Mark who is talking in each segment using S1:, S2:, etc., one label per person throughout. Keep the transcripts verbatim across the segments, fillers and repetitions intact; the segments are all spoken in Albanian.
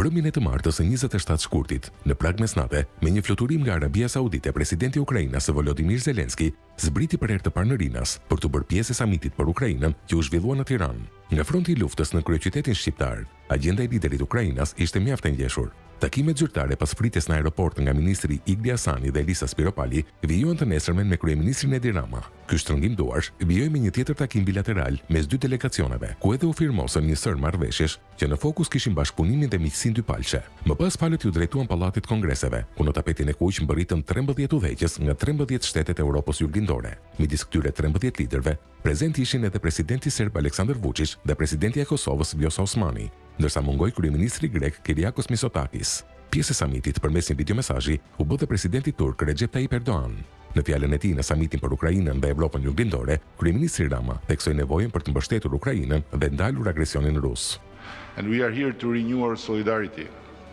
S1: mbrëmjen e të martës së njëzet e shtatë shkurtit, në prag mesnate, me një fluturim nga Arabia Saudite, presidenti i Ukrainës Volodymyr Zelensky zbriti për herë të parë në Rinas për të bërë pjesë e samitit për Ukrainën që u zhvillua në Tiranë. Nga fronti i luftës në kryeqytetin shqiptar, agjenda e liderit të Ukrainës ishte mjaft e ngjeshur. Takimet zyrtare pas fritjes në aeroport nga ministri Igli Hasani dhe Elisa Spiropali vijuan të nesërmen me kryeministrin Edi Rama. Ky shtrëngim duarsh vijoi me një tjetër takim bilateral mes dy delegacioneve, ku edhe u firmosën një sër marrëveshjesh që në fokus kishin bashkëpunimin dhe miqësinë dypalçe. Më pas palët ju drejtuan pallatit kongreseve, ku në tapetin e kuq mbërritën trembëdhjetë udhëheqës nga trembëdhjetë shtetet e Europës juglindore. Midis këtyre trembëdhjetë liderëve, prezent ishin edhe presidenti serb Aleksandar Vučić dhe presidenti i Kosovës Vjosa Osmani, ndërsa mungoi kryeministri grek Kyriakos Mitsotakis. Pjesë e samitit përmes një videomesazhi u bë dhe presidenti turk Recep Tayyip Erdogan. Në fjalën e tij në samitin për Ukrainën dhe Evropën juglindore, kryeministri Rama theksoi nevojën për të mbështetur Ukrainën dhe ndalur agresionin rus.
S2: And we are here to renew our solidarity.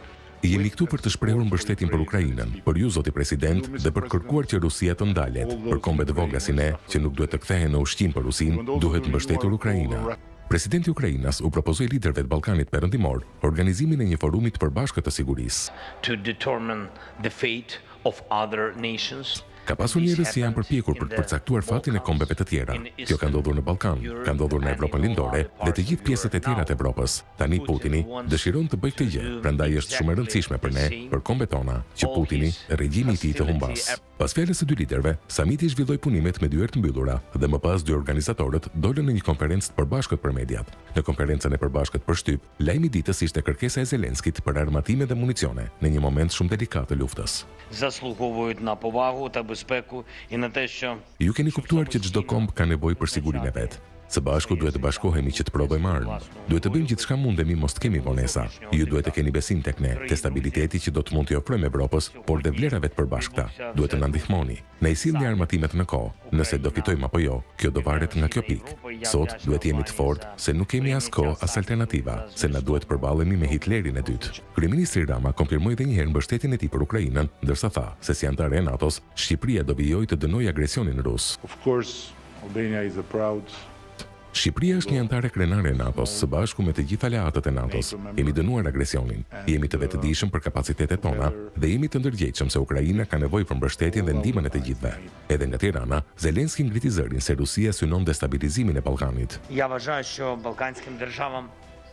S1: Jemi këtu për të shprehur mbështetjen për Ukrainën, për ju zoti president, dhe për kërkuar që Rusia të ndalet. Për kombet e vogla si ne, që nuk duhet të kthehen në ushqim për Rusinë, duhet mbështetur Ukraina. Presidenti i Ukrainës u propozoi liderëve të Ballkanit Perëndimor organizimin e një forumi të përbashkët të sigurisë.
S3: To determine the fate of other nations.
S1: Ka pasur njerëz që janë përpjekur për të përcaktuar fatin e kombeve të tjera. Kjo ka ndodhur në Ballkan, ka ndodhur në Evropën lindore dhe të gjithë pjesët e tjera të Evropës. Tani Putini dëshiron të bëjë këtë gjë, prandaj është shumë e rëndësishme për ne, për kombet tona, që Putini, regjimi i tij të humbas. Pas fjalës së dy liderëve, samiti zhvilloi punimet me dy herë të mbyllura dhe më pas dy organizatorët dolën në një konferencë të përbashkët për mediat. Në konferencën e përbashkët për shtyp, lajmi i ditës ishte kërkesa e Zelenskit për armatime dhe municione në një moment shumë delikat të luftës.
S3: Заслуговують на повагу та безпеку і на те, що
S1: Ju keni kuptuar që çdo komb ka nevojë për sigurinë e vet. Së bashku duhet të bashkohemi që të provojmë armë. Duhet të bëjmë gjithçka mundemi mos të kemi vonesa. Ju duhet të keni besim tek ne, te stabiliteti që do të mund t'i ofrojmë Evropës, por dhe vlerave të përbashkëta. Duhet të na ndihmoni. Ne i sillni armatimet në kohë. Nëse do fitojmë apo jo, kjo do varet nga kjo pikë. Sot duhet jemi të fortë se nuk kemi as kohë as alternativa, se na duhet të përballemi me Hitlerin e dytë. Kryeministri Rama konfirmoi edhe një herë mbështetjen e tij për Ukrainën, ndërsa tha se si anëtare e NATO-s, Shqipëria do vijojë të dënojë agresionin rus.
S2: Of course, Albania is a proud
S1: Shqipëria është një anëtare krenare e NATO-s, së bashku me të gjitha aleatët e NATO-s. Jemi dënuar agresionin, jemi të vetëdijshëm për kapacitetet tona dhe jemi të ndërgjegjshëm se Ukraina ka nevojë për mbështetjen dhe ndihmën e të gjithëve. Edhe nga Tirana, Zelenski ngriti zërin se Rusia synon destabilizimin e Ballkanit.
S3: я вважаю, що балканським державам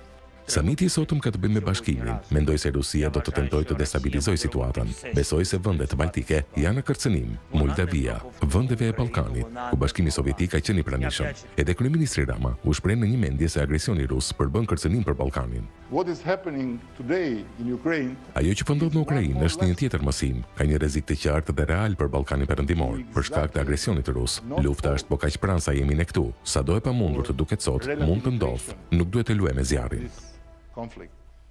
S1: Samiti i sotëm ka të bëjë me bashkimin. Mendoj se Rusia do të tentojë të destabilizojë situatën. Besoj se vendet baltike janë në kërcënim. Moldavia, vendeve e Ballkanit, ku Bashkimi Sovjetik ka qenë i pranishëm. Edhe kryeministri Rama u shpreh në një mendje se agresioni rus përbën kërcënim për Ballkanin.
S2: What is happening today in Ukraine?
S1: Ajo që po ndodh në Ukrainë është një tjetër mësim. Ka një rrezik të qartë dhe real për Ballkanin Perëndimor, për shkak të agresionit rus. Lufta është po kaq pranë sa jemi ne këtu. Sado e pamundur të duket sot, mund të ndodh. Nuk duhet të luajmë me zjarrin.
S2: Conflict.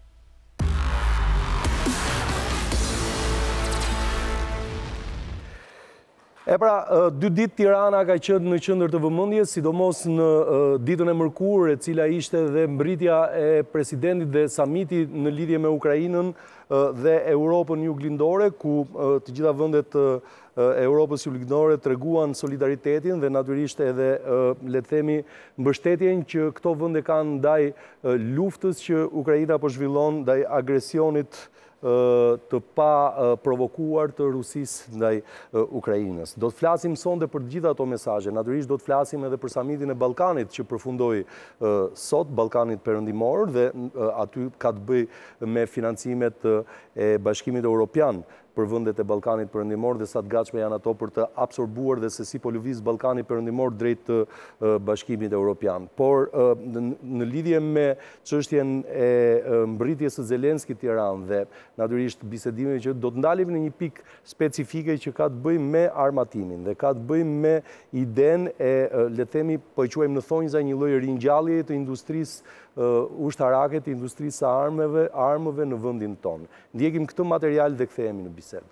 S4: E pra, dy ditë Tirana ka qenë në qendër të vëmendjes, sidomos në ditën e mërkurë, e cila ishte dhe mbritja e presidentit dhe samiti në lidhje me Ukrainën dhe Europën juglindore, ku të gjitha vendet e Europës juglindore treguan solidaritetin dhe natyrisht edhe le të themi mbështetjen që këto vende kanë ndaj luftës që Ukraina po zhvillon, ndaj agresionit të pa provokuar të Rusisë ndaj Ukrainës. Do të flasim sonte për gjitha ato mesazhe. Natyrisht do të flasim edhe për samitin e Ballkanit që përfundoi sot, Ballkanit Perëndimor, dhe aty ka të bëjë me financimet e Bashkimit Evropian për vendet e Ballkanit Perëndimor dhe sa të gatshme janë ato për të absorbuar dhe se si po lëviz Ballkani Perëndimor drejt të Bashkimit Evropian. Por në lidhje me çështjen e mbritjes së Zelenskit në Tiranë dhe natyrisht bisedimeve që do të ndalemi në një pikë specifike që ka të bëjë me armatimin dhe ka të bëjë me idenë e le të themi po e quajmë në thonjza një lloj ringjalljeje të industrisë ushtarake, të industrisë së armëve, armëve në vendin tonë. Ndjekim këtë material dhe kthehemi në bisedë.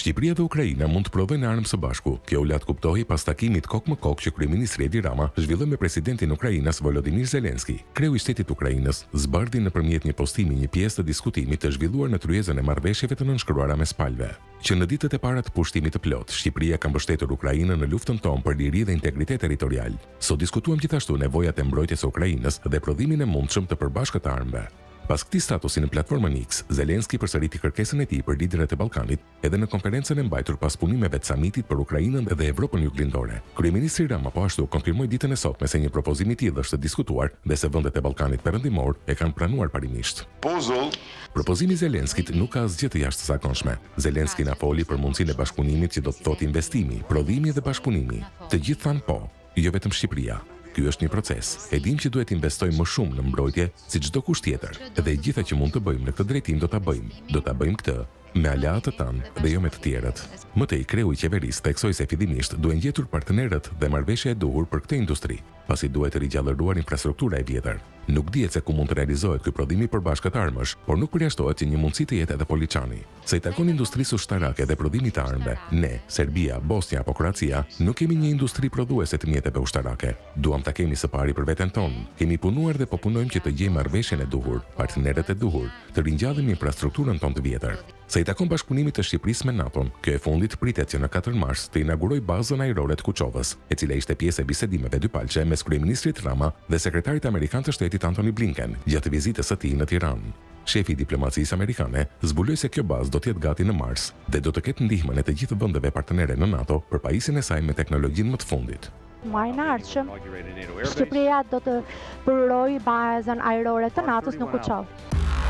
S1: Shqipëria dhe Ukraina mund të prodhojnë armë së bashku. Kjo u lat kuptohej pas takimit kok më kok që kryeministri Edi Rama zhvilloi me presidentin e Ukrainës Volodymyr Zelenski. Kreu i shtetit Ukrainës zbardhi nëpërmjet një postimi një pjesë të diskutimit të zhvilluar në tryezën e marrëveshjeve të nënshkruara mes palëve, që në ditët e para të pushtimit të plot, Shqipëria ka mbështetur Ukrainën në luftën tonë për liri dhe integritet territorial. Sot diskutuam gjithashtu nevojat e mbrojtjes së Ukrainës dhe prodhimin e mundshëm të përbashkët të armëve. Pas këtij statusi në platformën X, Zelenski përsëriti kërkesën e tij për liderët e Ballkanit edhe në konferencën e mbajtur pas punimeve të samitit për Ukrainën dhe Evropën Juglindore. Kryeministri Rama po ashtu konfirmoi ditën e sotme se një propozim i tillë është diskutuar dhe se vendet e Ballkanit Perëndimor e kanë pranuar parimisht. Propozimi i Zelenskit nuk ka asgjë të jashtëzakonshme. Zelenski na foli për mundësinë e bashkëpunimit që do të thotë investimi, prodhimi dhe bashkëpunimi. Të gjithë thanë po, jo vetëm Shqipëria. Ky është një proces. E dim që duhet investojmë më shumë në mbrojtje si çdo kusht tjetër. Dhe gjitha që mund të bëjmë në këtë drejtim do ta bëjmë. Do ta bëjmë këtë me aleatët tanë dhe jo me të tjerët. Më tej, kreu i qeverisë theksoi se fillimisht duhen gjetur partnerët dhe marrëveshje e duhur për këtë industri, pasi duhet të rigjallëruar infrastruktura e vjetër. Nuk dihet se ku mund të realizohet ky prodhim i përbashkët armësh, por nuk përjashtohet që një mundësi të jetë edhe Poliçani. Se i takon industrisë ushtarake dhe prodhimit të armëve, ne, Serbia, Bosnia apo Kroacia, nuk kemi një industri prodhuese të mjeteve ushtarake. Duam ta kemi së pari për veten tonë. Kemi punuar dhe po punojmë që të gjejmë marrëveshjen e duhur, partnerët e duhur, të ringjallim infrastrukturën tonë të vjetër. Se i takon bashkëpunimit të Shqipërisë me NATO-n, kjo e fundit pritet që në katër mars të inauguroj bazën ajrore të Kuçovës, e cila ishte pjesë e bisedimeve dypalqe mes kryeministrit Rama dhe sekretarit amerikan të shtetit Antony Blinken gjatë vizitës së tij në Tiranë. Shefi i diplomacisë amerikane zbuloi se kjo bazë do të jetë gati në mars dhe do të ketë ndihmën e të gjithë vendeve partnere në NATO për pajisjen e saj me teknologjinë më të fundit.
S5: Muajin e ardhshëm, Shqipëria do të përrojë bazën ajrore të NATO-s në Kuçovë.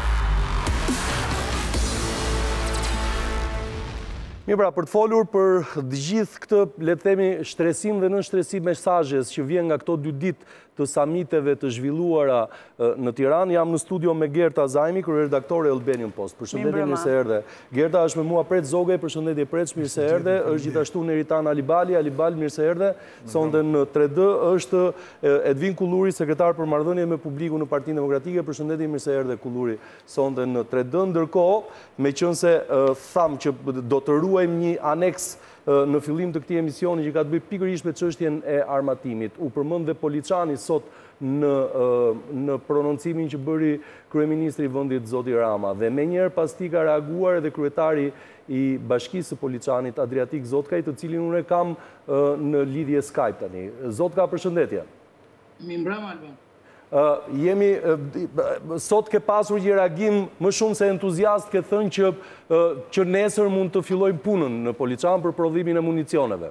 S4: Mirë pra, për të folur për të gjithë këtë, le të themi, shtresim dhe nënshtresim mesazhes që vjen nga këto dy ditë të samiteve të zhvilluara në Tiranë, jam në studio me Gerta Zajmi, kryeredaktore e Albanian Post. Përshëndetje, mirë se erdhe. Gerta është me mua Pret Zogaj, përshëndetje Pret, mirë se erdhe. Është gjithashtu Neritan Alibali, Alibal, mirë se erdhe. Sonde në tre D është Edvin Kulluri, sekretar për marrëdhënie me publikun në Partinë Demokratike, përshëndetje, mirë se erdhe Kulluri. Sonde në tre D, ndërkohë, meqense tham që do të ruajmë një aneks në fillim të këtij emisioni që ka të bëjë pikërisht me çështjen e armatimit. U përmend dhe Poliçani sot në në prononcimin që bëri kryeministri i vendit zoti Rama dhe menjëherë pas tij ka reaguar edhe kryetari i Bashkisë së Poliçanit Adriatik Zotkaj, të cilin unë kam në lidhje Skype tani. Zotka, përshëndetje.
S6: Mirëmbrëma Alban.
S4: Uh, jemi, uh, sot ke pasur një reagim më shumë se entuziast, ke thënë që, uh, që nesër mund të fillojmë punën në Poliçan për prodhimin e municioneve.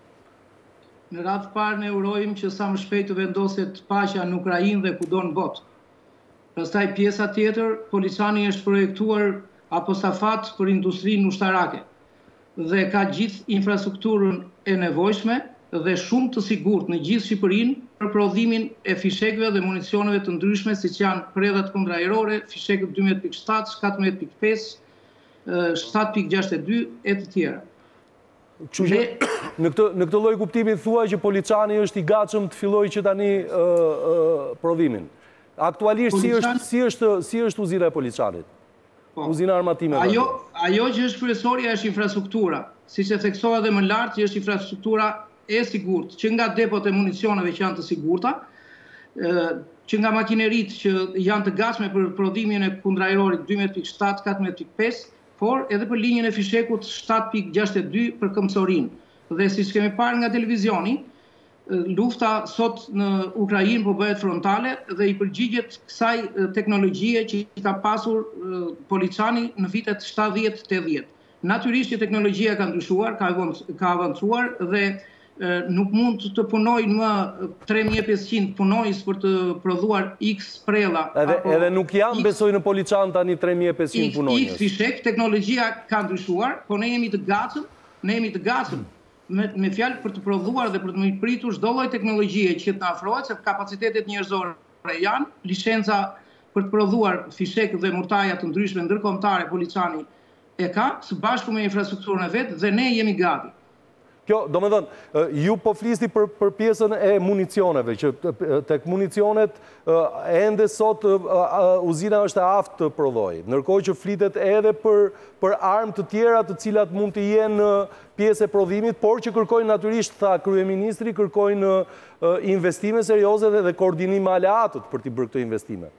S6: Në radhë parë ne urojmë që sa më shpejt të vendoset paqja në Ukrainë dhe kudo në botë. Pastaj pjesa tjetër, Poliçani është projektuar apostafat për industrinë ushtarake dhe ka gjithë infrastrukturën e nevojshme dhe shumë të sigurt në gjithë Shqipërinë për prodhimin e fishekëve dhe municioneve të ndryshme, siç janë predhat kontraajrore, fishekët dymbëdhjetë pikë shtatë, shtatëmbëdhjetë pikë pesë, shtatë pikë gjashtëdhjetë e dy e të tjera.
S4: Që, në këtë në këtë lloj kuptimi thua që Poliçani është i gatshëm të fillojë që tani uh, uh, prodhimin. Aktualisht Poliçani... si është si është si është uzina e Poliçanit? Po. Uzina armatime.
S6: Ajo ajo që është kryesorja është infrastruktura, siç e theksova edhe më lart, që është infrastruktura e sigurt, që nga depot e municioneve që janë të sigurta, që nga makineritë që janë të gatshme për prodhimin e kundrajrorit dymbëdhjetë pikë shtatë, katërmbëdhjetë pikë pesë, por edhe për linjën e fishekut shtatë pikë gjashtëdhjetë e dy për këmbësorin. Dhe siç kemi parë nga televizioni, lufta sot në Ukrainë po bëhet frontale dhe i përgjigjet kësaj teknologjie që ka pasur Poliçani në vitet shtatëdhjetë tetëdhjetë. Natyrisht që teknologjia ka ndryshuar, ka avancuar dhe nuk mund të punojnë më tre mijë e pesëqind punojës për të prodhuar X prella.
S4: Edhe, edhe nuk janë besoj në Poliçan tani tre mijë e pesëqind punojës.
S6: X fishek, teknologjia ka ndryshuar, por ne jemi të gatshëm, ne jemi të gatshëm me, me fjalë për të prodhuar dhe për të pritur çdo lloj teknologjie që të na afrohet, se kapacitetet njerëzore janë, licenca për të prodhuar fishek dhe mortaja të ndryshme ndërkombëtare Poliçani e ka, së bashku me infrastrukturën e vet dhe ne jemi gati.
S4: Kjo, do me dhënë, ju po flisni për, për pjesën e municioneve, që tek municionet ende sot uzina është e aftë të prodhojë, ndërkohë që flitet edhe për, për armë të tjera të cilat mund të jenë pjesë e prodhimit, por që kërkojnë natyrisht, tha kryeministri, kërkojnë investime serioze dhe, dhe koordinim me aleatët për t'i bërë këto investime.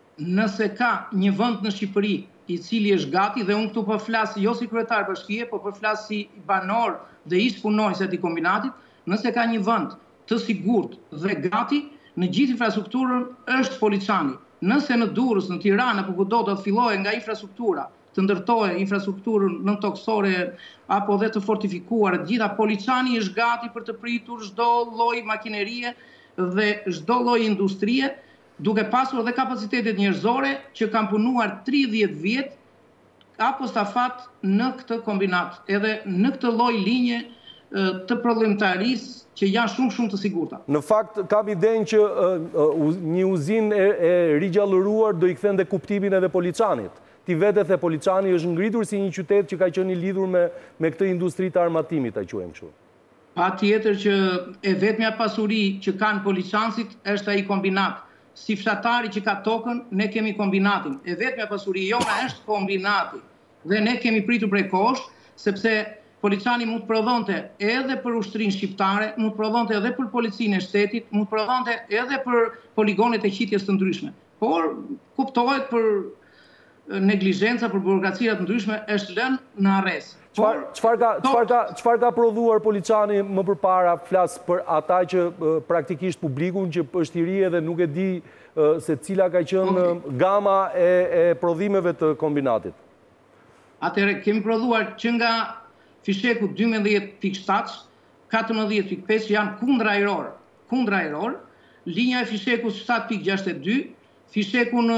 S6: Nëse ka një vend në Shqipëri i cili është gati, dhe unë këtu po flas jo si kryetar bashkie, po po flas si banor dhe ish punonjës e këtij kombinatit, nëse ka një vend të sigurt dhe gati, në gjithë infrastrukturën është Policani. Nëse në Durrës, në Tiranë apo kudo do të fillojë nga infrastruktura, të ndërtojë infrastrukturën nën toksore apo dhe të fortifikuar, të gjitha Policani është gati për të pritur çdo lloj makinerie dhe çdo lloj industrie, duke pasur dhe kapacitetet njerëzore që kanë punuar tridhjetë vjet apo stafat në këtë kombinat, edhe në këtë lloj linje të prodhimtarisë që janë shumë shumë të sigurta.
S4: Në fakt, kam idenë që një uzinë e rigjallëruar do i kthen dhe kuptimin edhe Poliçanit. Ti vetë the Policani është ngritur si një qytet që ka qenë i lidhur me, me këtë industri të armatimit, ta quajmë kështu.
S6: Pa tjetër që e vetmja pasuri që kanë Poliçanësit është ai kombinat. Si fshatari që ka tokën, ne kemi kombinatin. E vetmja pasuri jona është kombinati. Dhe ne kemi pritur prej kohësh, sepse Policani mund të prodhonte edhe për ushtrinë shqiptare, mund të prodhonte edhe për policinë e shtetit, mund të prodhonte edhe për poligonet e qitjes të ndryshme. Por kuptohet për neglizhenca, për burokracia të ndryshme është lënë në arrest.
S4: Çfarë ka, ka, ka prodhuar Policani më përpara, flas për ata që praktikisht publikun që është i ri edhe nuk e di se cila ka qenë gama e, e prodhimeve të kombinatit?
S6: Atëherë kemi prodhuar që nga fisheku dymbëdhjetë pikë shtatë, katërmbëdhjetë pikë pesë janë kundër ajror, kundër ajror, linja e fishekut shtatë pikë gjashtëdhjetë e dy, fishekun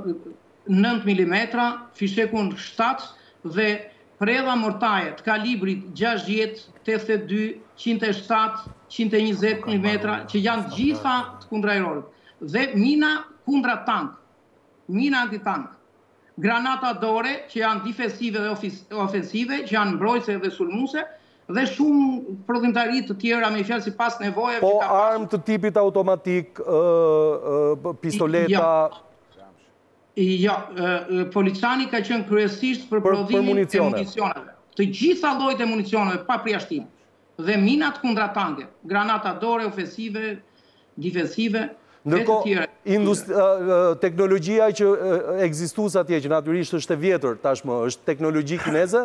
S6: nëntë milimetra, fishekun shtatë dhe predha mortaje të kalibrit gjashtëdhjetë, tetëdhjetë e dy, njëzet e shtatë, njëzet e njëzet milimetra, që janë gjitha të kundërajrorët. Dhe mina kundra tank, mina antitank. Granata dore, që janë defensive dhe ofensive, që janë mbrojtëse dhe sulmuese, dhe shumë prodhimtari të tjera me fjalë sipas nevojave.
S4: Po armë të tipit automatik, pistoleta...
S6: Jo, Policani ka qenë kryesisht për prodhimin e municioneve. Të gjitha llojet e municioneve pa përjashtim. Dhe minat kundra tanke, granata dore, ofensive, defensive, e të tjera.
S4: Teknologjia që ekzistus atje, që natyrisht është e vjetër tashmë, është teknologji kineze?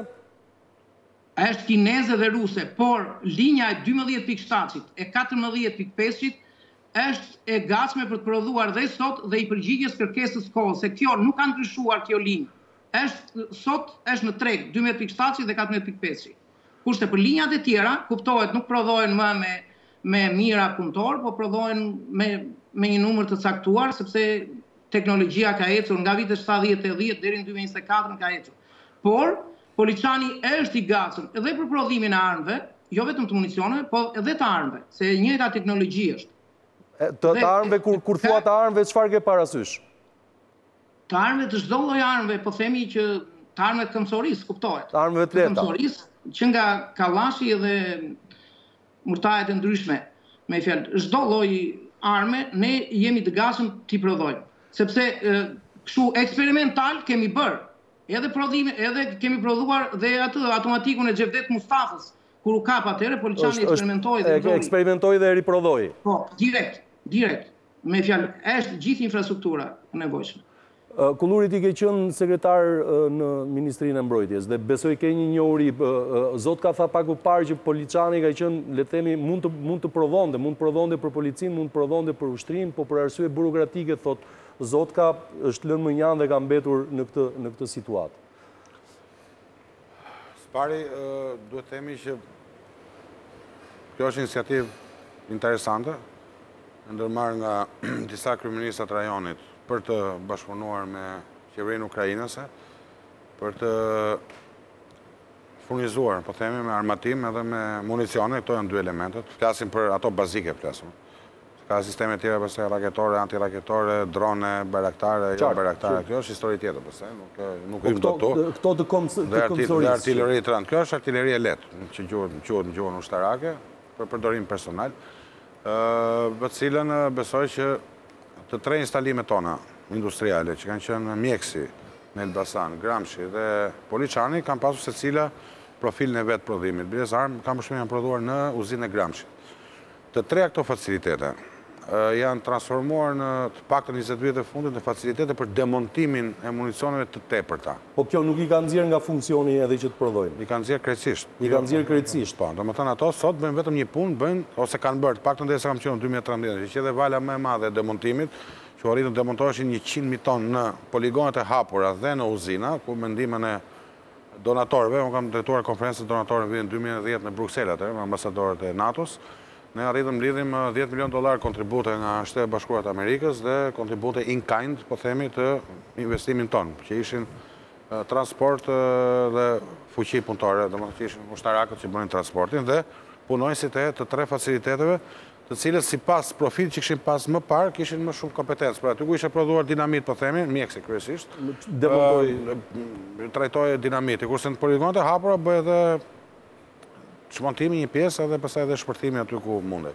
S6: Është kineze dhe ruse, por linja e dymbëdhjetë pikë shtatë e katërmbëdhjetë pikë pesë është e gatshme për të prodhuar dhe sot dhe i përgjigjes kërkesës kohës, se kjo nuk ka ndryshuar kjo linjë. Është sot është në treg dymbëdhjetë pikë shtatë dhe katërmbëdhjetë pikë pesë. Kurse për linjat e tjera, kuptohet nuk prodhohen më me me mira punëtor, po prodhohen me me një numër të caktuar, sepse teknologjia ka ecur nga vitet shtatëdhjetë e dhjetë deri në dy mijë e njëzet e katër ka ecur. Por Policani është i gatshëm edhe për prodhimin e armëve, jo vetëm të municioneve, po edhe të armëve, se e njëjta teknologji është.
S4: Të armëve, kur thua të armëve, çfarë ke parasysh?
S6: Të armëve të çdo lloj armëve, po themi që të armëve të këmbësorisë, kuptohet.
S4: Të armëve të lehta.
S6: Që nga kallashi dhe murtajet e ndryshme, me fjalë, çdo lloj arme ne jemi të gatshëm t'i prodhojmë. Sepse kështu eksperimental kemi bërë, edhe prodhime, edhe kemi prodhuar dhe atë automatikun e Xhevdet Mustafës, kur u kap atëherë Policani eksperimentoi dhe
S4: eksperimentoi dhe riprodhoi.
S6: Po, direkt, direkt. Me fjalë, është gjithë infrastruktura e nevojshme.
S4: Kulluri, ti ke qenë sekretar në Ministrinë e Mbrojtjes dhe besoj ke një njohuri, zot ka tha pak më parë që Policani ka qenë, le të themi, mund të mund të prodhonte, mund të prodhonte për policinë, mund të prodhonte për ushtrinë, po për arsye burokratike thot zot ka është lënë më njanë dhe ka mbetur në këtë në këtë situatë.
S7: Spari, duhet të themi që kjo është iniciativë interesante, ndërmarrë nga disa kryeministrat rajonit për të bashkëpunuar me qeverinë ukrainase, për të furnizuar, po themi, me armatim edhe me municione, këto janë dy elementet. Flasim për ato bazike, flasim. Ka sisteme tjera përse raketore, antiraketore, drone, bajraktare, jo bajraktare. Kjo është histori tjetër përse, nuk rrim do to.
S4: Këto të komësorisë.
S7: Dhe artilleri të rëndë. Kjo është artilleri e letë, që quhet në gjuhën ushtarake, për përdorim personal, për cilën besoj që të tre instalimet tona industriale, që kanë qenë Mjeksi, në Elbasan, Gramshi dhe Poliçani, kanë pasur se cila profilin e vetë prodhimit. Biles Arm kanë përshme janë prodhuar në uzinë e Gramshi. Të treja këto facilitete janë transformuar në të paktën njëzet vjet e fundit në facilitete për demontimin e municioneve të tepërta.
S4: Po kjo nuk i kanë nxjerrë nga funksioni edhe që të prodhojnë?
S7: I kanë nxjerrë krejtësisht.
S4: I kanë nxjerrë krejtësisht.
S7: Po, domethënë ato sot bëjnë vetëm një punë, bëjnë ose kanë bërë, të paktën derisa kam qenë në dy mijë e trembëdhjetë, që edhe vala më e madhe e demontimit, që u arritën të demontoheshin njëqind mijë tonë në poligonet e hapura dhe në uzina, ku me ndihmën e donatorëve, unë kam drejtuar konferencën donatorëve në vitin dy mijë e dhjetë në Bruxelles atë, me ambasadorët e NATO-s. Ne arritëm lidhim dhjetë milion dollar kontribute nga Shtetet e Bashkuara të Amerikës dhe kontribute in kind, po themi, të investimin tonë, që ishin transport dhe fuqi punëtore, domethënë që ishin ushtarakët që bënin transportin dhe punojësit e të tre faciliteteve, të cilët sipas profilit që kishin pas më parë, kishin më shumë kompetencë. Pra aty ku ishte prodhuar dinamit, po themi, Mjeksi kryesisht, trajtoi dinamiti, kurse në poligonet e hapura bëhet edhe çmontimi një pjesë edhe pastaj edhe shpërthimi aty ku mundet.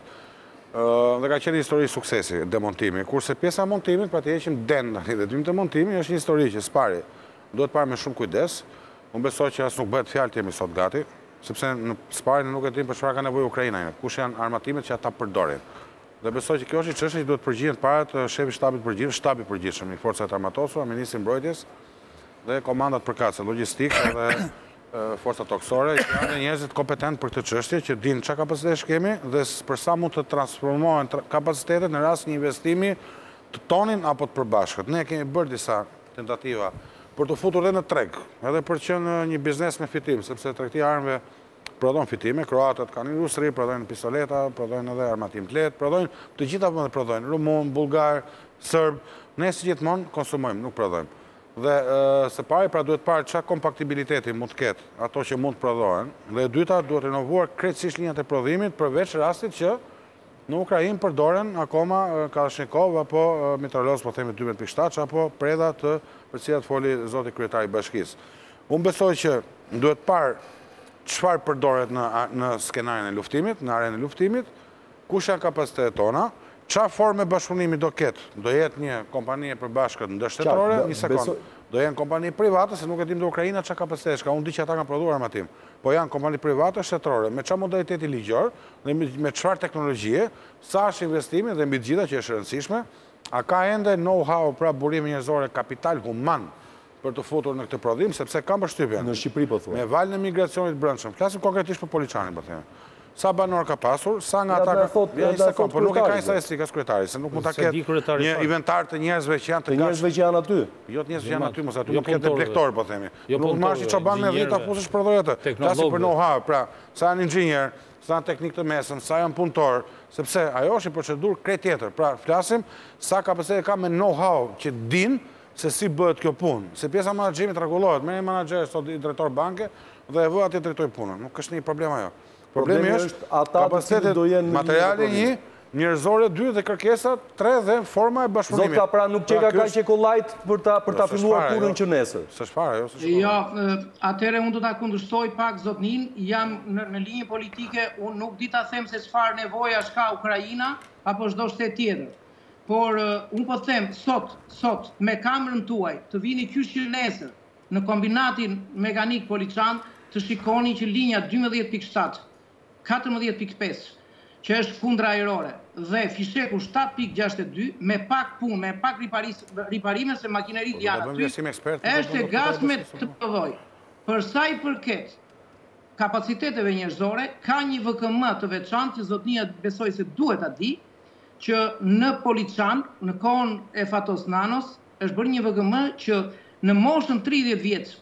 S7: Dhe ka qenë histori suksesi, demontimi. Kurse pjesa e montimit, pra të heqim den tani dhe dymë të montimi, është një histori që spari duhet parë me shumë kujdes. Unë besoj që as nuk bëhet fjalë të jemi sot gati, sepse në sparin nuk e dim për çfarë ka nevojë Ukraina, kush janë armatimet që ata përdorin. Dhe besoj që kjo është një çështje që duhet përgjigjen para të shefi shtabit përgjithshëm, shtabi përgjithshëm i forcat armatosura, ministri mbrojtjes dhe komandat përkatëse, logjistikë dhe forcat toksore, që janë njerëzit kompetent për këtë çështje, që dinë çfarë kapacitetesh kemi dhe për sa mund të transformohen kapacitetet në rast një investimi të tonin apo të përbashkët. Ne kemi bërë disa tentativa për të futur edhe në treg, edhe për që në një biznes me fitim, sepse tregtia e armëve prodhon fitime, kroatët kanë industri, prodhojnë pistoleta, prodhojnë edhe armatim të lehtë, prodhojnë të gjitha vende prodhojnë, rumun, bullgar, serb, ne si gjithmonë konsumojmë, nuk prodhojmë. Dhe së pari pra duhet parë çfarë kompatibiliteti mund të ketë ato që mund të prodhohen, dhe e dyta duhet rinovuar krejtësisht linjat e prodhimit përveç rastit që në Ukrainë përdoren akoma Kalashnikov apo mitralos, po themi dymbet pikë shtatë, apo preda të për cilat foli zoti kryetari i bashkisë. Unë besoj që duhet parë çfarë përdoret në në skenarin e luftimit, në arenën e luftimit, kush janë kapacitetet tona, çfarë forme bashkëpunimi do ketë? Do jetë një kompani e përbashkët ndërshtetërore, një sekond. Do jenë kompani private, se nuk e dim dhe Ukraina çfarë kapacitetesh ka. Unë di që ata kanë prodhuar armatim. Po janë kompani private shtetërore, me çfarë modaliteti ligjor, dhe me çfarë teknologjie, sa është investimi dhe mbi të gjitha që është e rëndësishme, a ka ende know-how pra burime njerëzore, kapital human për të futur në këtë prodhim, sepse kam përshtypjen.
S4: Në Shqipëri po thua.
S7: Me valën e migracionit brendshëm. Flasim konkretisht për Poliçanin, po them. Sa banor ka pasur, sa nga ata ka... Ja, një sekund, por nuk e ka statistikë as kryetari, se nuk mund ta ketë një inventar të njerëzve që janë të
S4: kaq. Të njerëzve që janë aty.
S7: Jo të njerëzve që janë aty, mos aty nuk ketë reflektor, po themi. Nuk marrësh çoban me dhjetë afusësh prodhoj atë. Flasim për know-how, pra, sa janë inxhinier, sa janë teknik të mesëm, sa janë punëtor, sepse ajo është një procedurë krejt tjetër. Pra, flasim sa kapacitet ka me know-how që din se si bëhet kjo punë. Se pjesa e menaxhimit rregullohet, me një menaxher sot i drejtor banke dhe e vë atë drejtoj punën. Nuk është një problem ajo. Problemi është kapacitetet materiale një, njerëzore dy dhe kërkesa tre dhe forma e bashkëpunimit.
S4: Zota, pra nuk çeka kaq kollajt për ta për ta filluar punën që nesër.
S7: S'është fare, jo, s'është.
S6: Jo, atëherë unë do ta kundërshtoj pak zotnin, jam në, në linjë politike, unë nuk di ta them se çfarë nevojash ka Ukraina apo çdo shtet tjetër. Por unë po them sot, sot me kamrën tuaj të vini qysh nesër në kombinatin mekanik Poliçan të shikoni që linja dymbëdhjetë pikë shtatë katërmbëdhjetë pikë pesë, që është kundra ajrore, dhe fisheku shtatë pikë gjashtëdhjetë e dy, me pak punë, me pak riparime se makineritë janë aty, është e gatshme të prodhojë. Për sa i përket kapaciteteve njerëzore, ka një V K M të veçantë që zotnia besoj se duhet ta di, që në Poliçan, në kohën e Fatos Nanos, është bërë një V K M që në moshën tridhjetë vjeç,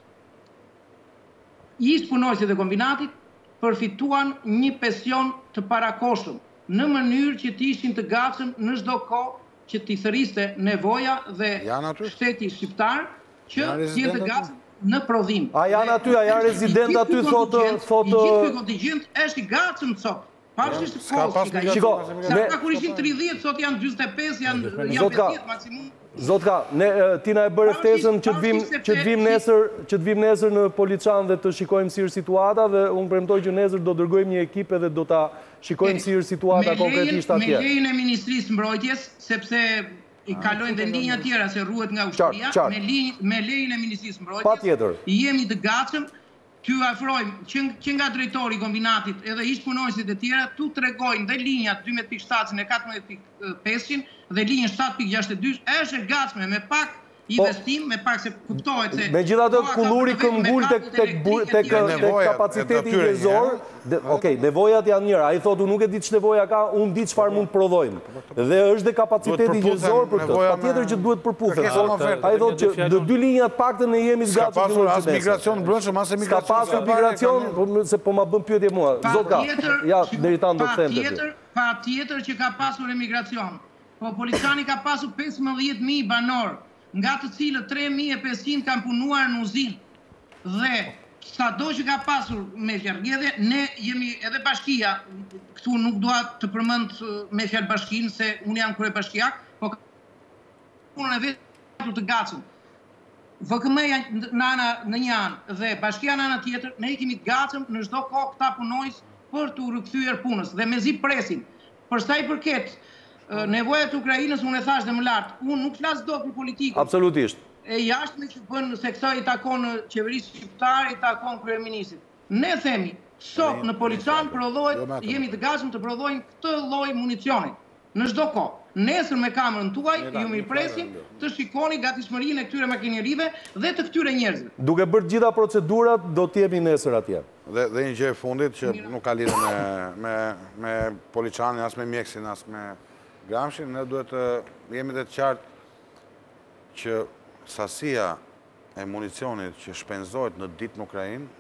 S6: ish punojësit e kombinatit përfituan një pension të parakoshëm, në mënyrë që të ishin të gatshëm në çdo kohë që t'i thëriste nevoja dhe shteti shqiptar që t'jenë të gatshëm në prodhim.
S4: A janë aty, a janë rezident aty, thotë...
S6: I gjithë ky kontingjent është i gatshëm sot. Pavarësisht kohës që ka.
S4: Shiko,
S6: sa ata kur ishin tridhjetë, sot janë gjysmë e pesë, janë janë pesëdhjetë maksimum.
S4: Zotka, ne ti na e bërë ftesën që të vim që të vim nesër, që të vim nesër në Poliçan dhe të shikojmë si është situata dhe unë premtoj që nesër do dërgojmë një ekip edhe do ta shikojmë si është situata konkretisht atje.
S6: Me lejen e Ministrisë Mbrojtjes, sepse i kalojnë dhe linja tjera se ruhet nga ushtria, me lejen e Ministrisë Mbrojtjes.
S4: Patjetër.
S6: Jemi të gatshëm t'ju afrojmë që nga drejtori i kombinatit edhe ish punonësit e tjera tu tregojnë dhe linjat dymbëdhjetë pikë shtatë e katërmbëdhjetë pikë pesë dhe linjën shtatë pikë gjashtëdhjetë e dy është e gatshme me pak investim, me pak se kuptohet se...
S4: Megjithatë kulluri këmbgul tek kapaciteti njerëzor, okej, nevojat janë njëra. Ai thotë unë nuk e di ç'nevoja ka, unë di çfarë mund të prodhojmë. Dhe është dhe kapaciteti njerëzor për këtë. Patjetër që duhet përputhet. Ai thotë që në dy linjat paktën ne jemi zgjatshëm.
S7: Ka pasur as migracion brendshëm, as emigracion.
S4: Ka pasur migracion, se po ma bën pyetje mua. Zotka, ja deri tani do të them.
S6: Patjetër, patjetër që ka pasur emigracion. Po Policani ka pasur pesëmbëdhjetë mijë banor, nga të cilët tre mijë e pesëqind kanë punuar në uzinë. Dhe sado që ka pasur me fjalëgjedhje, ne jemi edhe bashkia, këtu nuk dua të përmend me fjalë bashkinë se unë jam kryebashkiak, po punën e vetë të gatshëm. V K M-ja në ana në një anë dhe bashkia në ana tjetër, ne kemi të gatshëm në çdo kohë këta punojës për të rikthyer punës dhe mezi presin. Për sa i përket nevojat e Ukrainës, unë e thash dhe më lartë, unë nuk flas dot për politikën.
S4: Absolutisht.
S6: E jashtme që bën se kësa i takon qeverisë shqiptare, i takon kryeministit. Ne themi, sot në Poliçan prodhohet, jemi të gatshëm të prodhojmë këtë lloj municioni. Në çdo kohë. Nesër me kamerën tuaj, ju mirpresim të shikoni gatishmërinë e këtyre makinerive dhe të këtyre njerëzve.
S4: Duke bërë gjitha procedurat, do të jemi nesër atje.
S7: Dhe dhe një gjë e fundit që nuk ka lidhje me me me Poliçanin, as me mjeksin, as me Gramshin, ne duhet të jemi dhe të qartë që sasia e municionit që shpenzohet në ditë në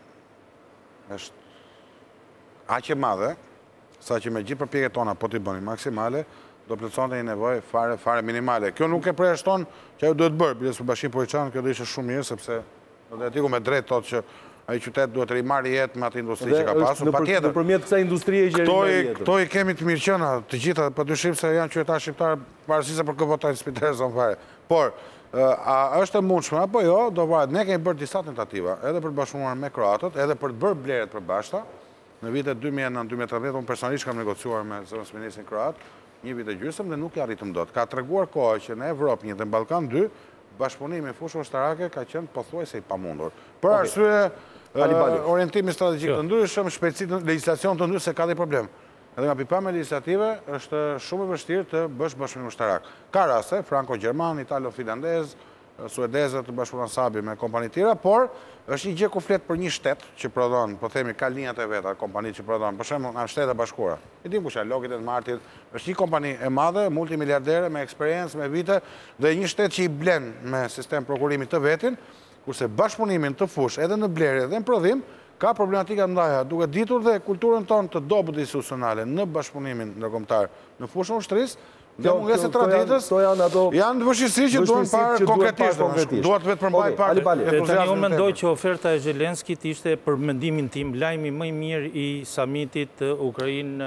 S7: Ukrainë është aq e madhe, sa që me gjithë përpjekjet tona po t'i bënin maksimale, do plotësonte një nevojë fare fare minimale. Kjo nuk e përjashton që ajo duhet bërë, biles për Bashkinë Poliçan, kjo do ishte shumë mirë sepse do të etiku me drejt thotë që ai qytet duhet të rimarrë jetë me atë industri që ka pasur, patjetër.
S4: Nëpërmjet kësaj industrie që
S7: rimarrë jetë. Këto i kemi të mirëqëna, të gjitha, padyshim se janë qytetarë shqiptarë, pavarësisht se për kë votojnë spitalë zonë fare. Por, a është e mundshme apo jo, do varet. Ne kemi bërë disa tentativa, edhe për të bashkëpunuar me kroatët, edhe për të bërë blerjet përbashkëta. Në vitet dy mijë e nëntë dy mijë e tridhjetë, unë personalisht kam negociuar me zëvendës ministrin kroat, një vit e gjysmë dhe nuk ja arritëm dot. Ka treguar koha që në Evropë një dhe në Ballkan dy, bashkëpunimi me fushën ushtarake ka qenë pothuajse i pamundur. Për arsye orientimi strategjik të ndryshëm, shpejtësi legjislacion të ndryshëm se ka dhe problem. Edhe nga pikpamja legislative është shumë e vështirë të bësh bashkëpunim ushtarak. Ka raste, franko-gjerman, italo-finlandez, suedezët të bashkëpunon sabi me kompani tjera, por është një gjë ku flet për një shtet që prodhon, po themi ka linjat e veta, kompanitë që prodhon, për shembull nga Shtetet e Bashkuara. E dim kush janë Lockheed Martin, është një kompani e madhe, multimiliardere me eksperiencë, me vite dhe një shtet që i blen me sistem prokurimi të vetin, kurse bashkëpunimin të fush edhe në blerje dhe në prodhim ka problematika ndaja, duke ditur dhe kulturën tonë të dobët institucionale në bashkëpunimin ndërkombëtar në fushën ushtrisë, dhe mungesë të traditës, janë të vështirësi që duhen parë konkretisht, duhet vetë përmbaj parë.
S8: Tani unë mendoj që oferta e Zelenskit ishte për mendimin tim lajmi më i mirë i samitit Ukrainë